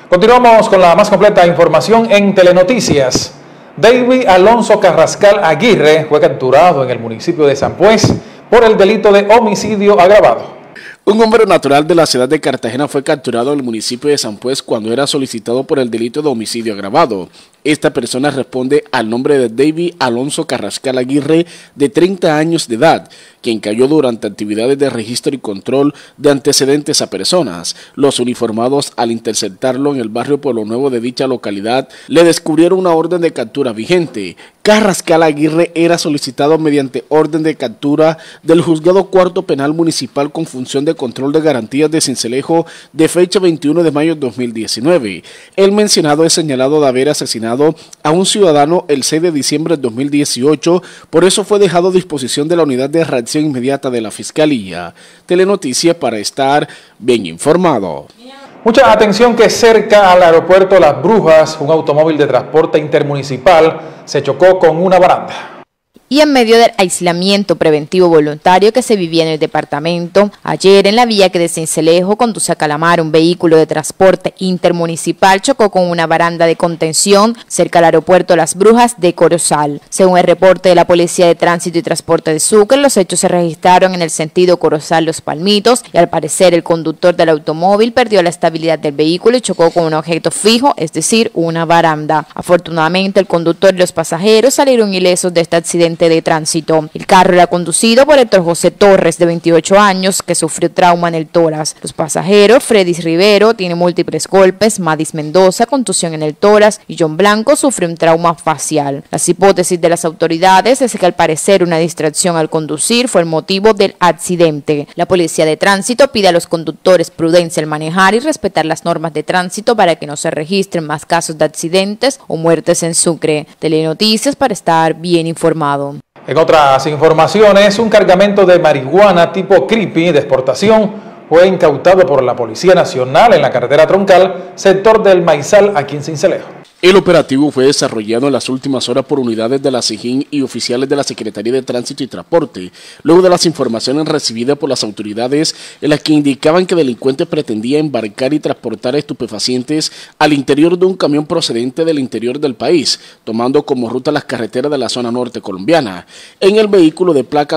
Continuamos con la más completa información en Telenoticias. David Alonso Carrascal Aguirre fue capturado en el municipio de Sampués por el delito de homicidio agravado. Un hombre natural de la ciudad de Cartagena fue capturado en el municipio de Sampués cuando era solicitado por el delito de homicidio agravado. Esta persona responde al nombre de David Alonso Carrascal Aguirre, de 30 años de edad, quien cayó durante actividades de registro y control de antecedentes a personas. Los uniformados, al interceptarlo en el barrio Pueblo Nuevo de dicha localidad, le descubrieron una orden de captura vigente. Carrascal Aguirre era solicitado mediante orden de captura del Juzgado Cuarto Penal Municipal con función de control de garantías de Sincelejo de fecha 21 de mayo de 2019. El mencionado es señalado de haber asesinado a un ciudadano el 6 de diciembre de 2018, por eso fue dejado a disposición de la Unidad de Reacción Inmediata de la Fiscalía. Telenoticias para estar bien informado. Mucha atención que cerca al aeropuerto Las Brujas, un automóvil de transporte intermunicipal se chocó con una baranda. Y en medio del aislamiento preventivo voluntario que se vivía en el departamento, ayer en la vía que de Sincelejo conduce a Calamar, un vehículo de transporte intermunicipal chocó con una baranda de contención cerca al aeropuerto Las Brujas de Corozal. Según el reporte de la Policía de Tránsito y Transporte de Sucre, los hechos se registraron en el sentido Corozal-Los Palmitos y al parecer el conductor del automóvil perdió la estabilidad del vehículo y chocó con un objeto fijo, es decir, una baranda. Afortunadamente, el conductor y los pasajeros salieron ilesos de este accidente de tránsito. El carro era conducido por Héctor José Torres, de 28 años, que sufrió trauma en el tórax. Los pasajeros, Fredis Rivero, tiene múltiples golpes, Madis Mendoza, contusión en el tórax, y John Blanco sufrió un trauma facial. Las hipótesis de las autoridades es que al parecer una distracción al conducir fue el motivo del accidente. La Policía de Tránsito pide a los conductores prudencia al manejar y respetar las normas de tránsito para que no se registren más casos de accidentes o muertes en Sucre. Telenoticias para estar bien informado. En otras informaciones, un cargamento de marihuana tipo creepy de exportación fue incautado por la Policía Nacional en la carretera troncal, sector del Maizal, aquí en Sincelejo. El operativo fue desarrollado en las últimas horas por unidades de la SIJIN y oficiales de la Secretaría de Tránsito y Transporte, luego de las informaciones recibidas por las autoridades en las que indicaban que delincuentes pretendían embarcar y transportar estupefacientes al interior de un camión procedente del interior del país, tomando como ruta las carreteras de la zona norte colombiana. En el vehículo de placa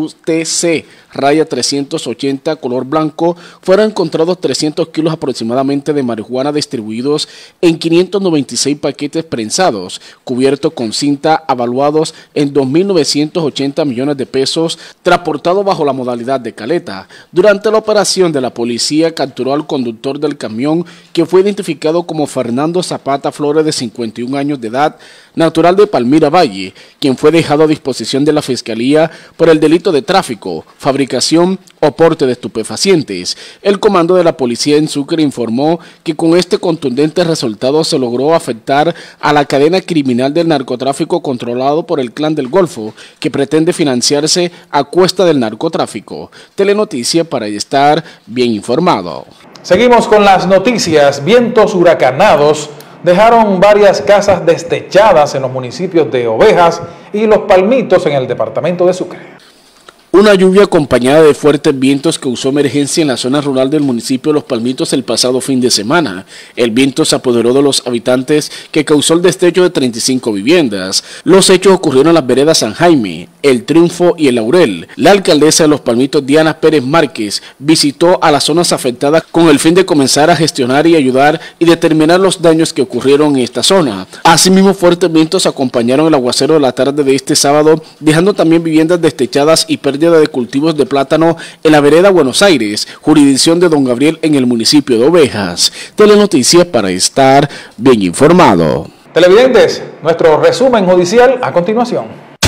WTC raya 380 color blanco fueron encontrados 300 kilos aproximadamente de marihuana distribuidos en 596 paquetes prensados, cubiertos con cinta, avaluados en 2.980 millones de pesos, transportado bajo la modalidad de caleta. Durante la operación de la policía capturó al conductor del camión, que fue identificado como Fernando Zapata Flores, de 51 años de edad, natural de Palmira Valle, quien fue dejado a disposición de la Fiscalía por el delito de tráfico, fabricación o porte de estupefacientes. El comando de la policía en Sucre informó que con este contundente resultado se logró afectar a la cadena criminal del narcotráfico controlado por el Clan del Golfo, que pretende financiarse a cuesta del narcotráfico. Telenoticia para estar bien informado. Seguimos con las noticias. Vientos huracanados dejaron varias casas destechadas en los municipios de Ovejas y Los Palmitos en el departamento de Sucre. Una lluvia acompañada de fuertes vientos causó emergencia en la zona rural del municipio de Los Palmitos el pasado fin de semana. El viento se apoderó de los habitantes, que causó el destecho de 35 viviendas. Los hechos ocurrieron en las veredas San Jaime, El Triunfo y El Laurel. La alcaldesa de Los Palmitos, Diana Pérez Márquez, visitó a las zonas afectadas con el fin de comenzar a gestionar y ayudar y determinar los daños que ocurrieron en esta zona. Asimismo, fuertes vientos acompañaron el aguacero de la tarde de este sábado, dejando también viviendas destechadas y pérdida de cultivos de plátano en la vereda Buenos Aires, jurisdicción de Don Gabriel, en el municipio de Ovejas. Telenoticias para estar bien informado. Televidentes, nuestro resumen judicial a continuación.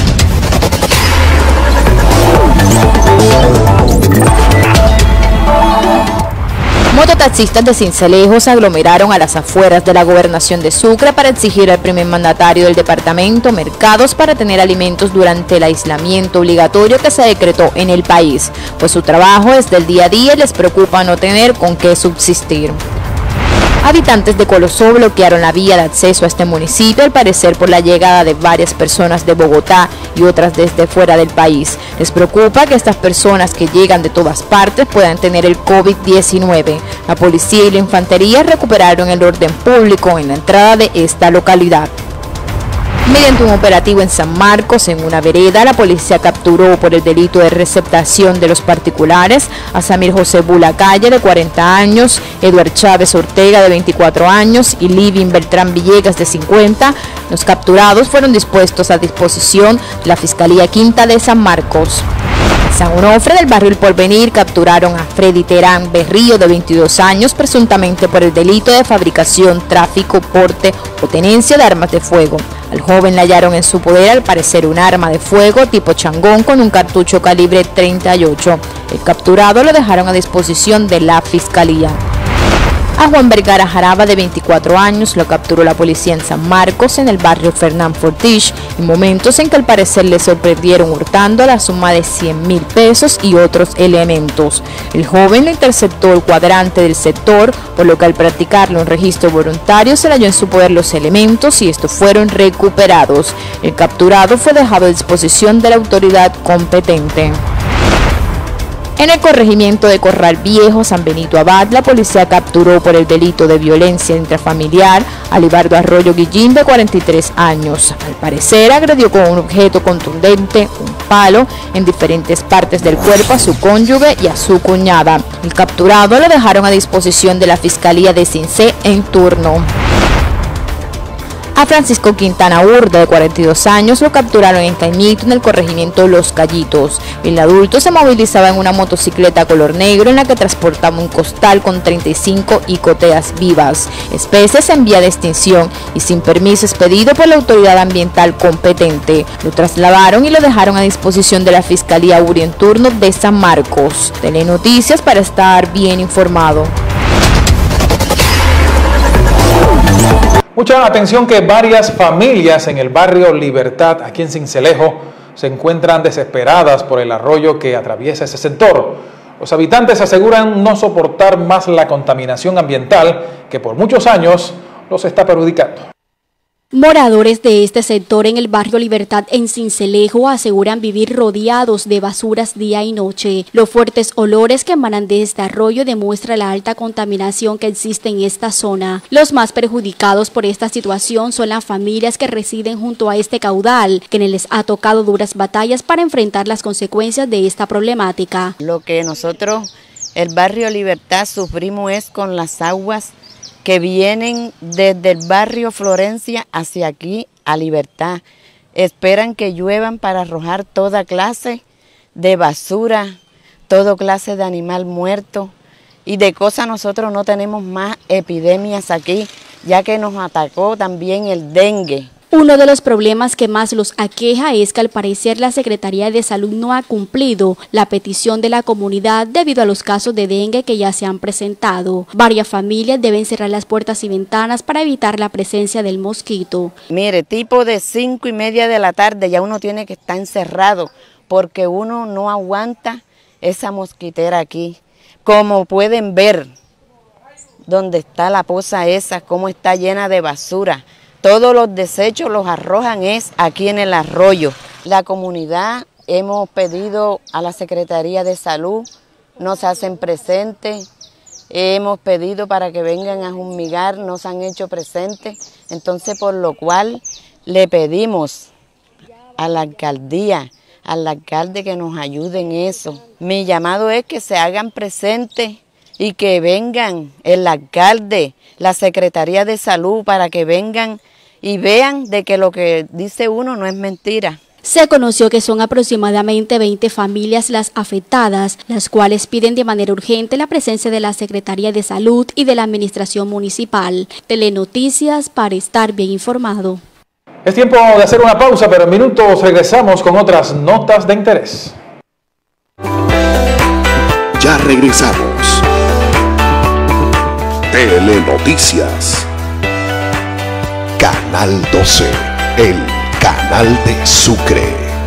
Mototaxistas de Sincelejo se aglomeraron a las afueras de la gobernación de Sucre para exigir al primer mandatario del departamento mercados para tener alimentos durante el aislamiento obligatorio que se decretó en el país, pues su trabajo es del día a día y les preocupa no tener con qué subsistir. Habitantes de Colosó bloquearon la vía de acceso a este municipio, al parecer por la llegada de varias personas de Bogotá y otras desde fuera del país. Les preocupa que estas personas que llegan de todas partes puedan tener el COVID-19. La policía y la infantería recuperaron el orden público en la entrada de esta localidad. Mediante un operativo en San Marcos, en una vereda, la policía capturó por el delito de receptación de los particulares a Samir José Bulacalle, de 40 años, Eduard Chávez Ortega, de 24 años, y Livin Beltrán Villegas, de 50. Los capturados fueron dispuestos a disposición de la Fiscalía Quinta de San Marcos. En San Onofre, del barrio El Porvenir, capturaron a Freddy Terán Berrío, de 22 años, presuntamente por el delito de fabricación, tráfico, porte o tenencia de armas de fuego. Al joven le hallaron en su poder, al parecer, un arma de fuego tipo changón con un cartucho calibre 38. El capturado lo dejaron a disposición de la Fiscalía. A Juan Vergara Jaraba, de 24 años, lo capturó la policía en San Marcos, en el barrio Fernán Fortich, en momentos en que al parecer le sorprendieron hurtando la suma de 100.000 pesos y otros elementos. El joven lo interceptó el cuadrante del sector, por lo que al practicarle un registro voluntario se le halló en su poder los elementos y estos fueron recuperados. El capturado fue dejado a disposición de la autoridad competente. En el corregimiento de Corral Viejo, San Benito Abad, la policía capturó por el delito de violencia intrafamiliar a Libardo Arroyo Guillín, de 43 años. Al parecer, agredió con un objeto contundente, un palo, en diferentes partes del cuerpo a su cónyuge y a su cuñada. El capturado lo dejaron a disposición de la Fiscalía de Cincé en turno. A Francisco Quintana Urda, de 42 años, lo capturaron en Caimito, en el corregimiento Los Callitos. El adulto se movilizaba en una motocicleta color negro en la que transportaba un costal con 35 icoteas vivas, especies en vía de extinción y sin permiso expedido por la autoridad ambiental competente. Lo trasladaron y lo dejaron a disposición de la Fiscalía URI en turno de San Marcos. Telenoticias, para estar bien informado. Mucha atención, que varias familias en el barrio Libertad, aquí en Sincelejo, se encuentran desesperadas por el arroyo que atraviesa ese sector. Los habitantes aseguran no soportar más la contaminación ambiental que por muchos años los está perjudicando. Moradores de este sector en el barrio Libertad en Sincelejo aseguran vivir rodeados de basuras día y noche. Los fuertes olores que emanan de este arroyo demuestran la alta contaminación que existe en esta zona. Los más perjudicados por esta situación son las familias que residen junto a este caudal, que les ha tocado duras batallas para enfrentar las consecuencias de esta problemática. Lo que nosotros, el barrio Libertad, sufrimos es con las aguas que vienen desde el barrio Florencia hacia aquí a Libertad. Esperan que lluevan para arrojar toda clase de basura, toda clase de animal muerto y de cosas. Nosotros no tenemos más epidemias aquí, ya que nos atacó también el dengue. Uno de los problemas que más los aqueja es que al parecer la Secretaría de Salud no ha cumplido la petición de la comunidad debido a los casos de dengue que ya se han presentado. Varias familias deben cerrar las puertas y ventanas para evitar la presencia del mosquito. Mire, tipo de 5:30 de la tarde ya uno tiene que estar encerrado porque uno no aguanta esa mosquitera aquí. Como pueden ver, donde está la poza esa, cómo está llena de basura. Todos los desechos los arrojan es aquí en el arroyo. La comunidad hemos pedido a la Secretaría de Salud, nos hacen presentes, hemos pedido para que vengan a fumigar, nos han hecho presentes, entonces por lo cual le pedimos a la alcaldía, al alcalde que nos ayude en eso. Mi llamado es que se hagan presentes y que vengan el alcalde, la Secretaría de Salud, para que vengan y vean de que lo que dice uno no es mentira. Se conoció que son aproximadamente 20 familias las afectadas, las cuales piden de manera urgente la presencia de la Secretaría de Salud y de la Administración Municipal. Telenoticias, para estar bien informado. Es tiempo de hacer una pausa, pero en minutos regresamos con otras notas de interés. Ya regresamos. Telenoticias. Canal 12, el canal de Sucre.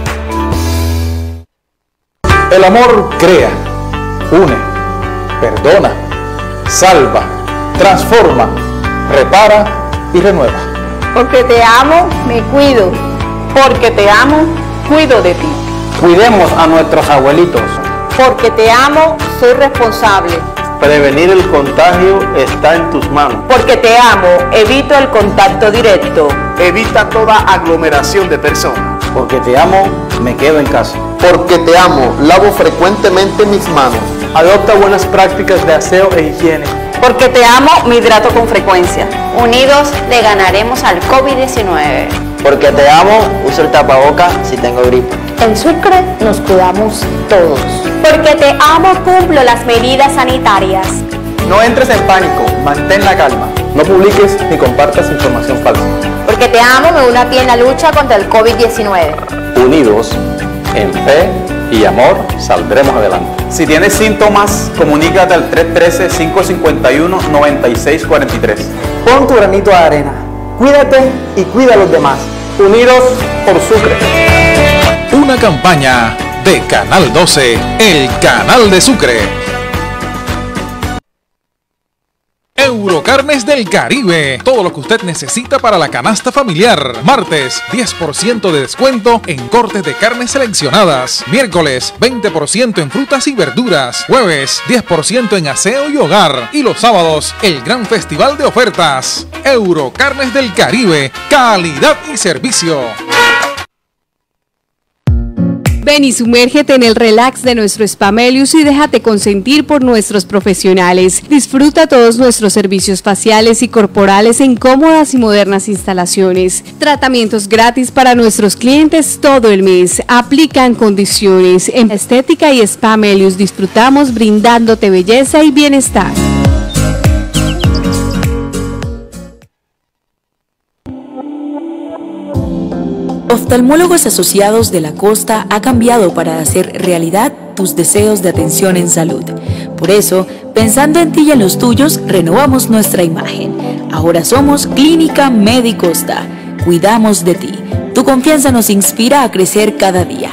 El amor crea, une, perdona, salva, transforma, repara y renueva. Porque te amo, me cuido. Porque te amo, cuido de ti. Cuidemos a nuestros abuelitos. Porque te amo, soy responsable. Prevenir el contagio está en tus manos. Porque te amo, evito el contacto directo. Evita toda aglomeración de personas. Porque te amo, me quedo en casa. Porque te amo, lavo frecuentemente mis manos. Adopta buenas prácticas de aseo e higiene. Porque te amo, me hidrato con frecuencia. Unidos le ganaremos al COVID-19. Porque te amo, uso el tapaboca si tengo gripe. En Sucre nos cuidamos todos. Porque te amo, cumplo las medidas sanitarias. No entres en pánico, mantén la calma. No publiques ni compartas información falsa. Porque te amo, me uno a ti en la lucha contra el COVID-19. Unidos, en fe y amor, saldremos adelante. Si tienes síntomas, comunícate al 313-551-9643. Pon tu granito de arena. Cuídate y cuida a los demás. Unidos por Sucre. Una campaña de Canal 12, el canal de Sucre. Eurocarnes del Caribe, todo lo que usted necesita para la canasta familiar. Martes, 10% de descuento en cortes de carnes seleccionadas. Miércoles, 20% en frutas y verduras. Jueves, 10% en aseo y hogar. Y los sábados, el gran festival de ofertas. Eurocarnes del Caribe, calidad y servicio. Ven y sumérgete en el relax de nuestro Spa Melius y déjate consentir por nuestros profesionales. Disfruta todos nuestros servicios faciales y corporales en cómodas y modernas instalaciones. Tratamientos gratis para nuestros clientes todo el mes. Aplican condiciones. En Estética y Spa Melius disfrutamos brindándote belleza y bienestar. Oftalmólogos Asociados de la Costa ha cambiado para hacer realidad tus deseos de atención en salud. Por eso, pensando en ti y en los tuyos, renovamos nuestra imagen. Ahora somos Clínica Medicosta. Cuidamos de ti. Tu confianza nos inspira a crecer cada día.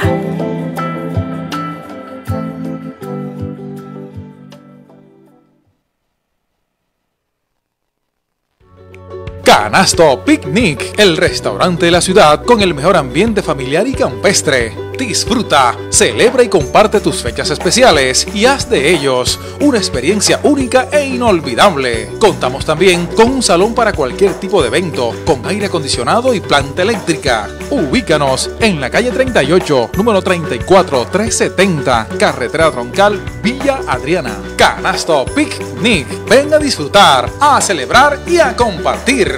Canasto Picnic, el restaurante de la ciudad con el mejor ambiente familiar y campestre. Disfruta, celebra y comparte tus fechas especiales y haz de ellos una experiencia única e inolvidable. Contamos también con un salón para cualquier tipo de evento, con aire acondicionado y planta eléctrica. Ubícanos en la calle 38, número 34370, carretera troncal, Villa Adriana. Canasto Picnic, ven a disfrutar, a celebrar y a compartir.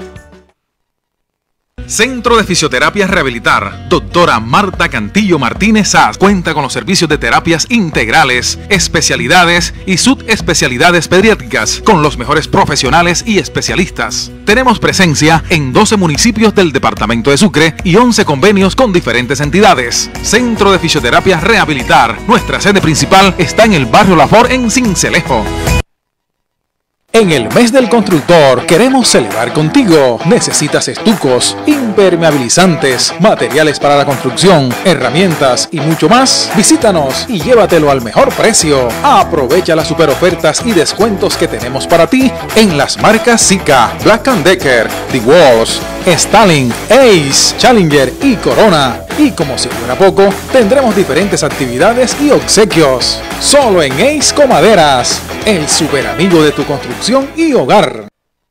Centro de Fisioterapia Rehabilitar, doctora Marta Cantillo Martínez Sass, cuenta con los servicios de terapias integrales, especialidades y subespecialidades pediátricas, con los mejores profesionales y especialistas. Tenemos presencia en 12 municipios del departamento de Sucre y 11 convenios con diferentes entidades. Centro de Fisioterapia Rehabilitar, nuestra sede principal está en el barrio La Flor en Sincelejo. En el mes del constructor queremos celebrar contigo. ¿Necesitas estucos, impermeabilizantes, materiales para la construcción, herramientas y mucho más? Visítanos y llévatelo al mejor precio. Aprovecha las super ofertas y descuentos que tenemos para ti en las marcas Sika, Black & Decker, The Walls, Stalin, Ace, Challenger y Corona. Y como si fuera poco, tendremos diferentes actividades y obsequios. Solo en Ace Comaderas, el super amigo de tu construcción y hogar.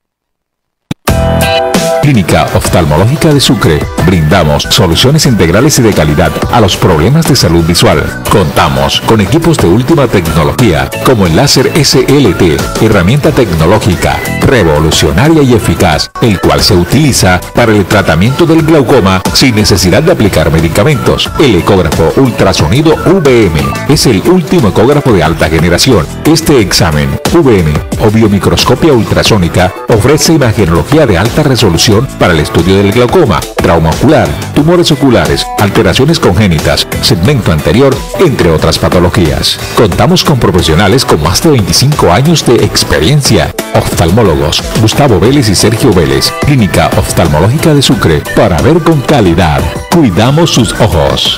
Clínica Oftalmológica de Sucre. Brindamos soluciones integrales y de calidad a los problemas de salud visual. Contamos con equipos de última tecnología como el láser SLT, herramienta tecnológica revolucionaria y eficaz, el cual se utiliza para el tratamiento del glaucoma sin necesidad de aplicar medicamentos. El ecógrafo ultrasonido VM es el último ecógrafo de alta generación. Este examen VM o biomicroscopia ultrasónica ofrece imagenología de alta resolución para el estudio del glaucoma, trauma ocular, tumores oculares, alteraciones congénitas, segmento anterior, entre otras patologías. Contamos con profesionales con más de 25 años de experiencia. Oftalmólogos Gustavo Vélez y Sergio Vélez. Clínica Oftalmológica de Sucre. Para ver con calidad. Cuidamos sus ojos.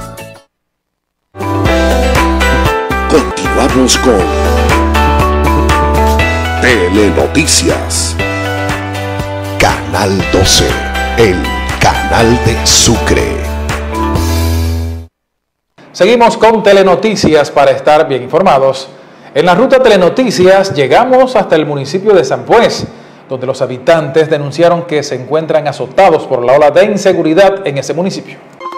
Continuamos con Telenoticias. Canal 12, el canal de Sucre. Seguimos con Telenoticias para estar bien informados. En la ruta Telenoticias llegamos hasta el municipio de Sampués, donde los habitantes denunciaron que se encuentran azotados por la ola de inseguridad en ese municipio.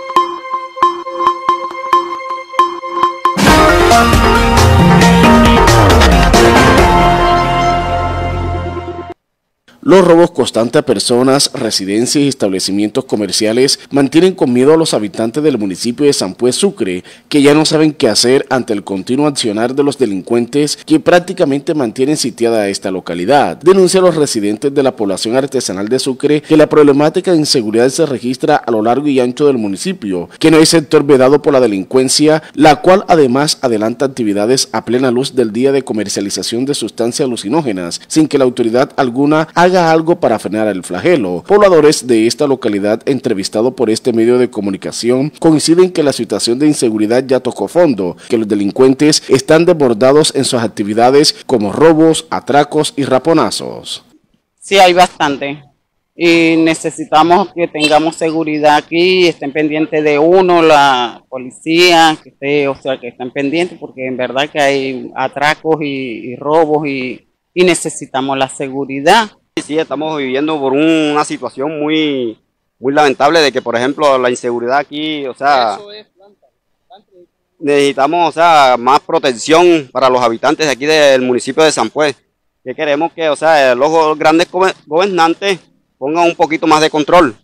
Los robos constantes a personas, residencias y establecimientos comerciales mantienen con miedo a los habitantes del municipio de Sampués Sucre, que ya no saben qué hacer ante el continuo accionar de los delincuentes que prácticamente mantienen sitiada esta localidad. Denuncian los residentes de la población artesanal de Sucre que la problemática de inseguridad se registra a lo largo y ancho del municipio, que no hay sector vedado por la delincuencia, la cual además adelanta actividades a plena luz del día de comercialización de sustancias alucinógenas, sin que la autoridad alguna haga algo para frenar el flagelo. Pobladores de esta localidad entrevistados por este medio de comunicación coinciden que la situación de inseguridad ya tocó fondo, que los delincuentes están desbordados en sus actividades como robos, atracos y raponazos. Sí, hay bastante y necesitamos que tengamos seguridad aquí, estén pendientes de uno, la policía, que esté, o sea, que estén pendientes porque en verdad que hay atracos y robos y necesitamos la seguridad. Sí, estamos viviendo por una situación muy lamentable de que, por ejemplo, la inseguridad aquí, o sea, necesitamos, o sea, más protección para los habitantes de aquí del municipio de Sampués. Que queremos que, o sea, los grandes gobernantes pongan un poquito más de control,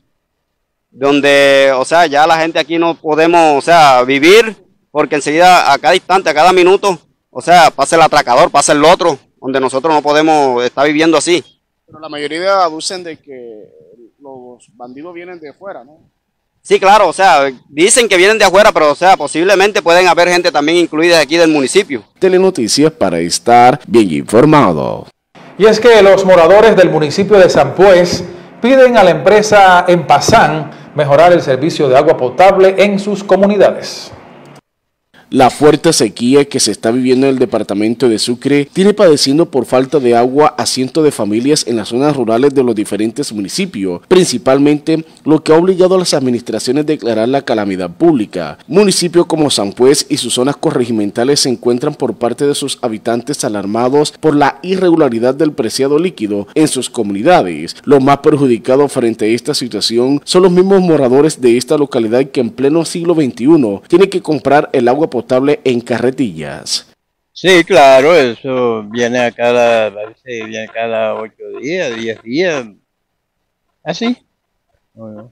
donde, o sea, ya la gente aquí no podemos, o sea, vivir, porque enseguida, a cada instante, a cada minuto, o sea, pasa el atracador, pasa el otro, donde nosotros no podemos estar viviendo así. Pero la mayoría aducen de que los bandidos vienen de afuera, ¿no? Sí, claro, o sea, dicen que vienen de afuera, pero o sea, posiblemente pueden haber gente también incluida aquí del municipio. Telenoticias para estar bien informado. Y es que los moradores del municipio de Sampués piden a la empresa Empasán mejorar el servicio de agua potable en sus comunidades. La fuerte sequía que se está viviendo en el departamento de Sucre tiene padeciendo por falta de agua a cientos de familias en las zonas rurales de los diferentes municipios, principalmente lo que ha obligado a las administraciones a declarar la calamidad pública. Municipios como Sampués y sus zonas corregimentales se encuentran por parte de sus habitantes alarmados por la irregularidad del preciado líquido en sus comunidades. Los más perjudicados frente a esta situación son los mismos moradores de esta localidad que en pleno siglo XXI tienen que comprar el agua potable en carretillas. Sí, claro, eso viene a cada 8 días, 10 días, así. Bueno.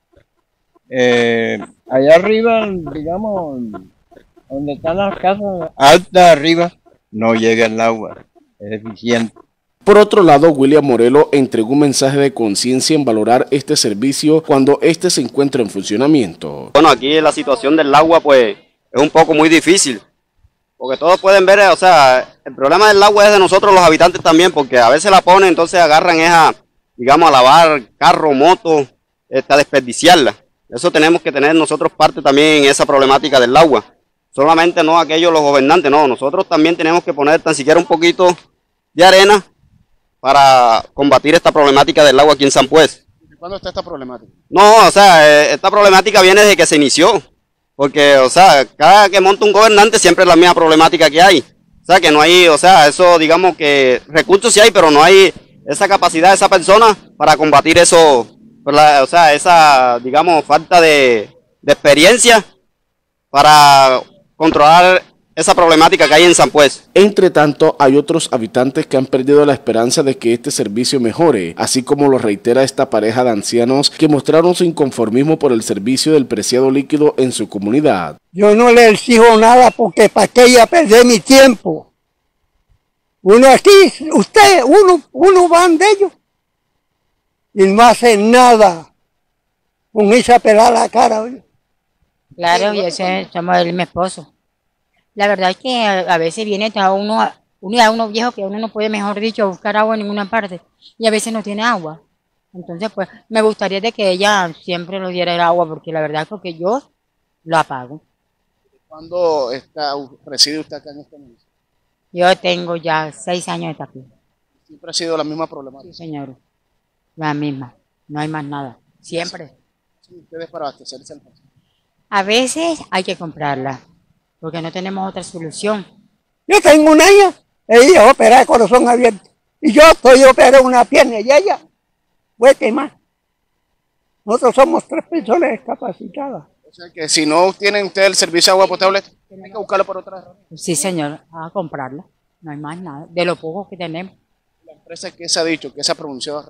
Allá arriba, digamos, donde están las casas altas arriba, no llega el agua, es eficiente. Por otro lado, William Morelo entregó un mensaje de conciencia en valorar este servicio cuando este se encuentra en funcionamiento. Bueno, aquí la situación del agua, pues, es un poco muy difícil, porque todos pueden ver, o sea, el problema del agua es de nosotros los habitantes también, porque a veces la ponen, entonces agarran esa, digamos, a lavar carro, moto, a desperdiciarla. Eso tenemos que tener nosotros parte también en esa problemática del agua. Solamente no aquellos los gobernantes, no, nosotros también tenemos que poner tan siquiera un poquito de arena para combatir esta problemática del agua aquí en Sampués. ¿Cuándo está esta problemática? No, o sea, esta problemática viene desde que se inició. Porque, o sea, cada que monta un gobernante siempre es la misma problemática que hay. O sea, que no hay, o sea, eso, digamos que recursos sí hay, pero no hay esa capacidad de esa persona para combatir eso, o sea, esa, digamos, falta de experiencia para controlar esa problemática que hay en Sampués. Entre tanto, hay otros habitantes que han perdido la esperanza de que este servicio mejore, así como lo reitera esta pareja de ancianos que mostraron su inconformismo por el servicio del preciado líquido en su comunidad. Yo no le exijo nada porque para qué iba a perder mi tiempo. Uno aquí, uno van de ellos y no hace nada con esa pelada la cara. Oye. Claro, yo somos mi esposo. La verdad es que a veces viene a uno viejo que uno no puede, mejor dicho, buscar agua en ninguna parte y a veces no tiene agua. Entonces, pues, me gustaría de que ella siempre nos diera el agua porque la verdad es que yo lo apago. ¿Cuándo reside usted acá en este municipio? Yo tengo ya 6 años de estar aquí. Siempre ha sido la misma problemática. Sí, señor. La misma. No hay más nada. Siempre. Sí, ustedes para abastecerse al paso. A veces hay que comprarla, porque no tenemos otra solución. Yo tengo una hija, ella opera de corazón abierto. Y yo estoy operando una pierna y ella voy a quemar. Nosotros somos 3 personas discapacitadas. O sea que si no tienen ustedes el servicio de agua potable, tienen que buscarlo por otra razón. Sí, señor, a comprarla. No hay más nada. De lo poco que tenemos. ¿La empresa qué se ha dicho? ¿Qué se ha pronunciado?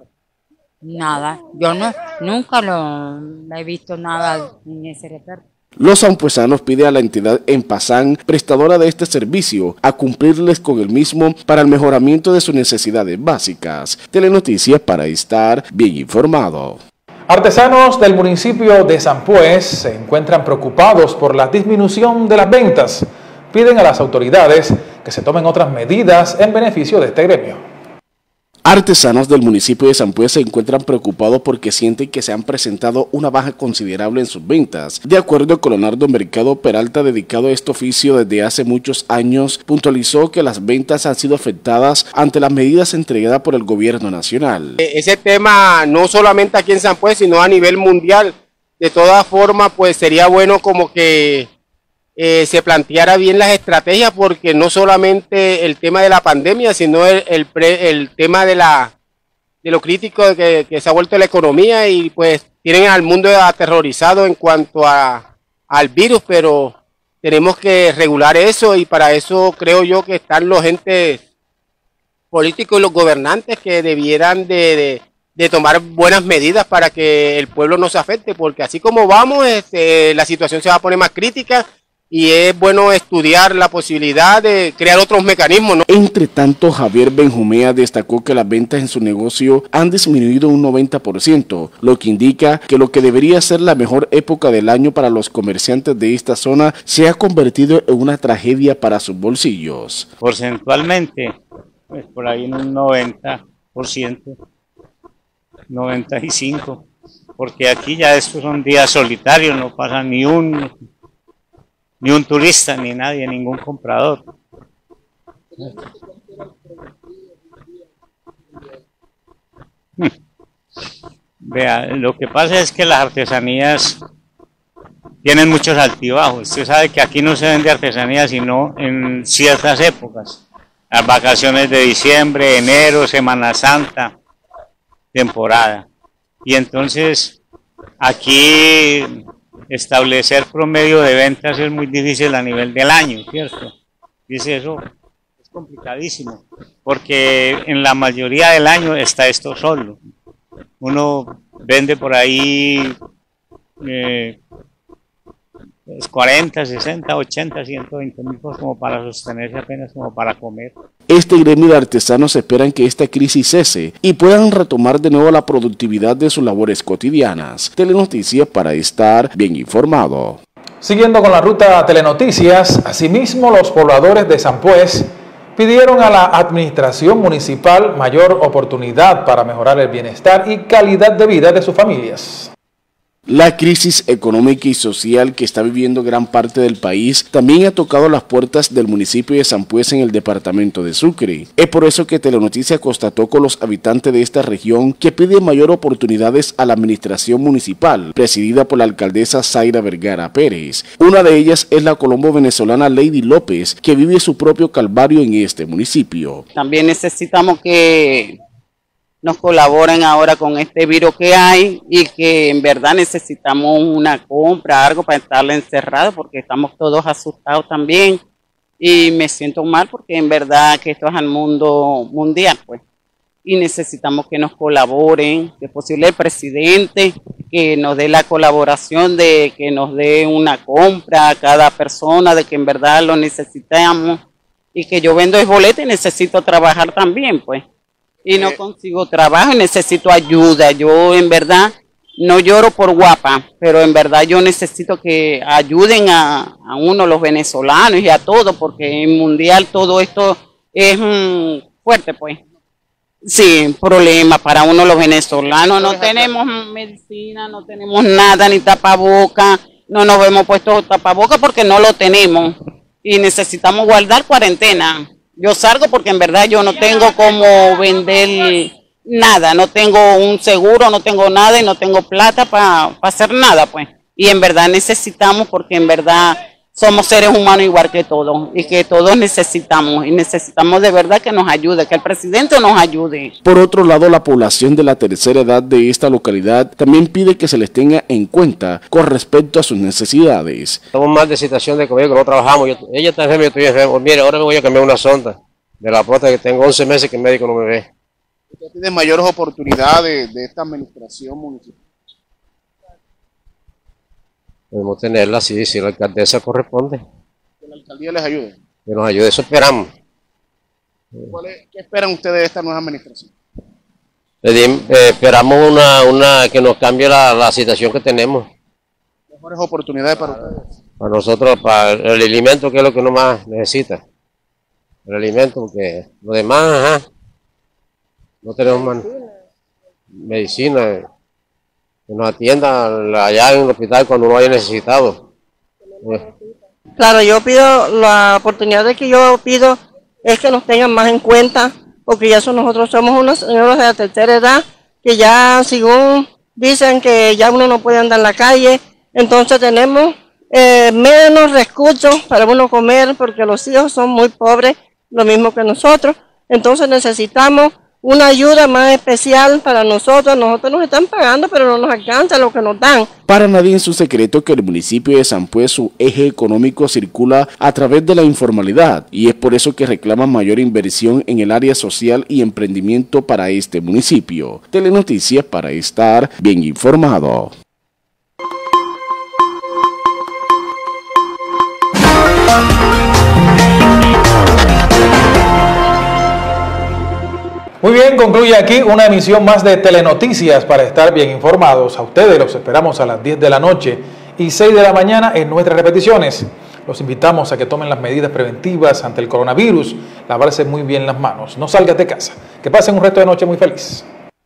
Nada. Yo nunca he visto nada en ese reparto. Los sanpuesanos piden a la entidad Enpasan, prestadora de este servicio, a cumplirles con el mismo para el mejoramiento de sus necesidades básicas. Telenoticias para estar bien informado. Artesanos del municipio de Sampués se encuentran preocupados por la disminución de las ventas. Piden a las autoridades que se tomen otras medidas en beneficio de este gremio. Artesanos del municipio de Sampués se encuentran preocupados porque sienten que se han presentado una baja considerable en sus ventas. De acuerdo con Leonardo Mercado Peralta, dedicado a este oficio desde hace muchos años, puntualizó que las ventas han sido afectadas ante las medidas entregadas por el gobierno nacional. Ese tema no solamente aquí en Sampués, sino a nivel mundial. De todas formas, pues sería bueno como que se planteara bien las estrategias, porque no solamente el tema de la pandemia, sino el tema de lo crítico que se ha vuelto la economía, y pues tienen al mundo aterrorizado en cuanto al virus, pero tenemos que regular eso, y para eso creo yo que están los entes políticos y los gobernantes que debieran de tomar buenas medidas para que el pueblo no se afecte, porque así como vamos, la situación se va a poner más crítica. Y es bueno estudiar la posibilidad de crear otros mecanismos, ¿no? Entre tanto, Javier Benjumea destacó que las ventas en su negocio han disminuido un 90%, lo que indica que lo que debería ser la mejor época del año para los comerciantes de esta zona se ha convertido en una tragedia para sus bolsillos. Porcentualmente, pues por ahí en un 90%, 95%, porque aquí ya estos son días solitarios, no pasa ni un turista, ni nadie, ningún comprador. Vea, lo que pasa es que las artesanías tienen muchos altibajos. Usted sabe que aquí no se vende artesanía sino en ciertas épocas. Las vacaciones de diciembre, enero, Semana Santa, temporada. Y entonces aquí establecer promedio de ventas es muy difícil a nivel del año, ¿cierto? Dice eso, es complicadísimo, porque en la mayoría del año está esto solo. Uno vende por ahí 40, 60, 80, 120 mil cosas como para sostenerse, apenas como para comer. Este gremio de artesanos esperan que esta crisis cese y puedan retomar de nuevo la productividad de sus labores cotidianas. Telenoticias para estar bien informado. Siguiendo con la ruta Telenoticias, asimismo los pobladores de Sampués pidieron a la administración municipal mayor oportunidad para mejorar el bienestar y calidad de vida de sus familias. La crisis económica y social que está viviendo gran parte del país también ha tocado las puertas del municipio de Sampués en el departamento de Sucre. Es por eso que Telenoticias constató con los habitantes de esta región que piden mayor oportunidades a la administración municipal, presidida por la alcaldesa Zaira Vergara Pérez. Una de ellas es la colombo-venezolana Lady López, que vive su propio calvario en este municipio. También necesitamos que nos colaboren ahora con este virus que hay y que en verdad necesitamos una compra, algo para estarle encerrado, porque estamos todos asustados también y me siento mal porque en verdad que esto es al mundo mundial, pues, y necesitamos que nos colaboren, que es posible el presidente que nos dé la colaboración de que nos dé una compra a cada persona, de que en verdad lo necesitamos, y que yo vendo el boleto y necesito trabajar también, pues. Y no consigo trabajo y necesito ayuda. Yo en verdad no lloro por guapa, pero en verdad yo necesito que ayuden a uno, los venezolanos y a todos, porque en mundial todo esto es fuerte, pues. Sí, problema para uno los venezolanos. No tenemos medicina, no tenemos nada, ni tapaboca. No nos vemos puestos tapaboca porque no lo tenemos. Y necesitamos guardar cuarentena. Yo salgo porque en verdad yo no tengo cómo vender nada, no tengo un seguro, no tengo nada y no tengo plata para hacer nada, pues. Y en verdad necesitamos, porque en verdad somos seres humanos igual que todos y que todos necesitamos, y necesitamos de verdad que nos ayude, que el presidente nos ayude. Por otro lado, la población de la tercera edad de esta localidad también pide que se les tenga en cuenta con respecto a sus necesidades. Estamos mal de situación de COVID, que no trabajamos. Ella está enferma, yo estoy enfermo. Mire, ahora me voy a cambiar una sonda de la próstata, que tengo 11 meses que el médico no me ve. ¿Usted tiene mayores oportunidades de esta administración municipal? Podemos tenerla, sí, si la alcaldesa corresponde. Que la alcaldía les ayude. Que nos ayude, eso esperamos. ¿Qué esperan ustedes de esta nueva administración? Esperamos una que nos cambie la situación que tenemos. Mejores oportunidades para ustedes. Para nosotros, para el alimento, que es lo que uno más necesita. El alimento, porque lo demás, no tenemos más medicina. Que nos atiendan allá en el hospital cuando uno haya necesitado. Claro, yo pido, la oportunidad de que yo pido es que nos tengan más en cuenta, porque ya nosotros somos unos señores de la tercera edad, que ya según dicen que ya uno no puede andar en la calle, entonces tenemos menos recursos para uno comer, porque los hijos son muy pobres, lo mismo que nosotros, entonces necesitamos una ayuda más especial para nosotros. Nosotros nos están pagando, pero no nos alcanza lo que nos dan. Para nadie es un secreto que el municipio de Sampué, su eje económico circula a través de la informalidad, y es por eso que reclaman mayor inversión en el área social y emprendimiento para este municipio. Telenoticias, para estar bien informado. Muy bien, concluye aquí una emisión más de Telenoticias para estar bien informados. A ustedes los esperamos a las 10 de la noche y 6 de la mañana en nuestras repeticiones. Los invitamos a que tomen las medidas preventivas ante el coronavirus, lavarse muy bien las manos, no salgas de casa. Que pasen un resto de noche muy feliz.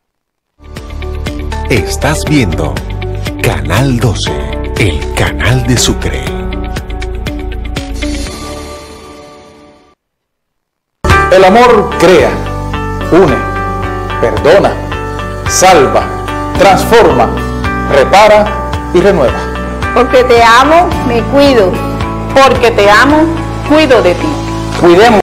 Estás viendo Canal 12, el canal de Sucre. El amor crea, une, perdona, salva, transforma, repara y renueva. Porque te amo, me cuido. Porque te amo, cuido de ti. Cuidemos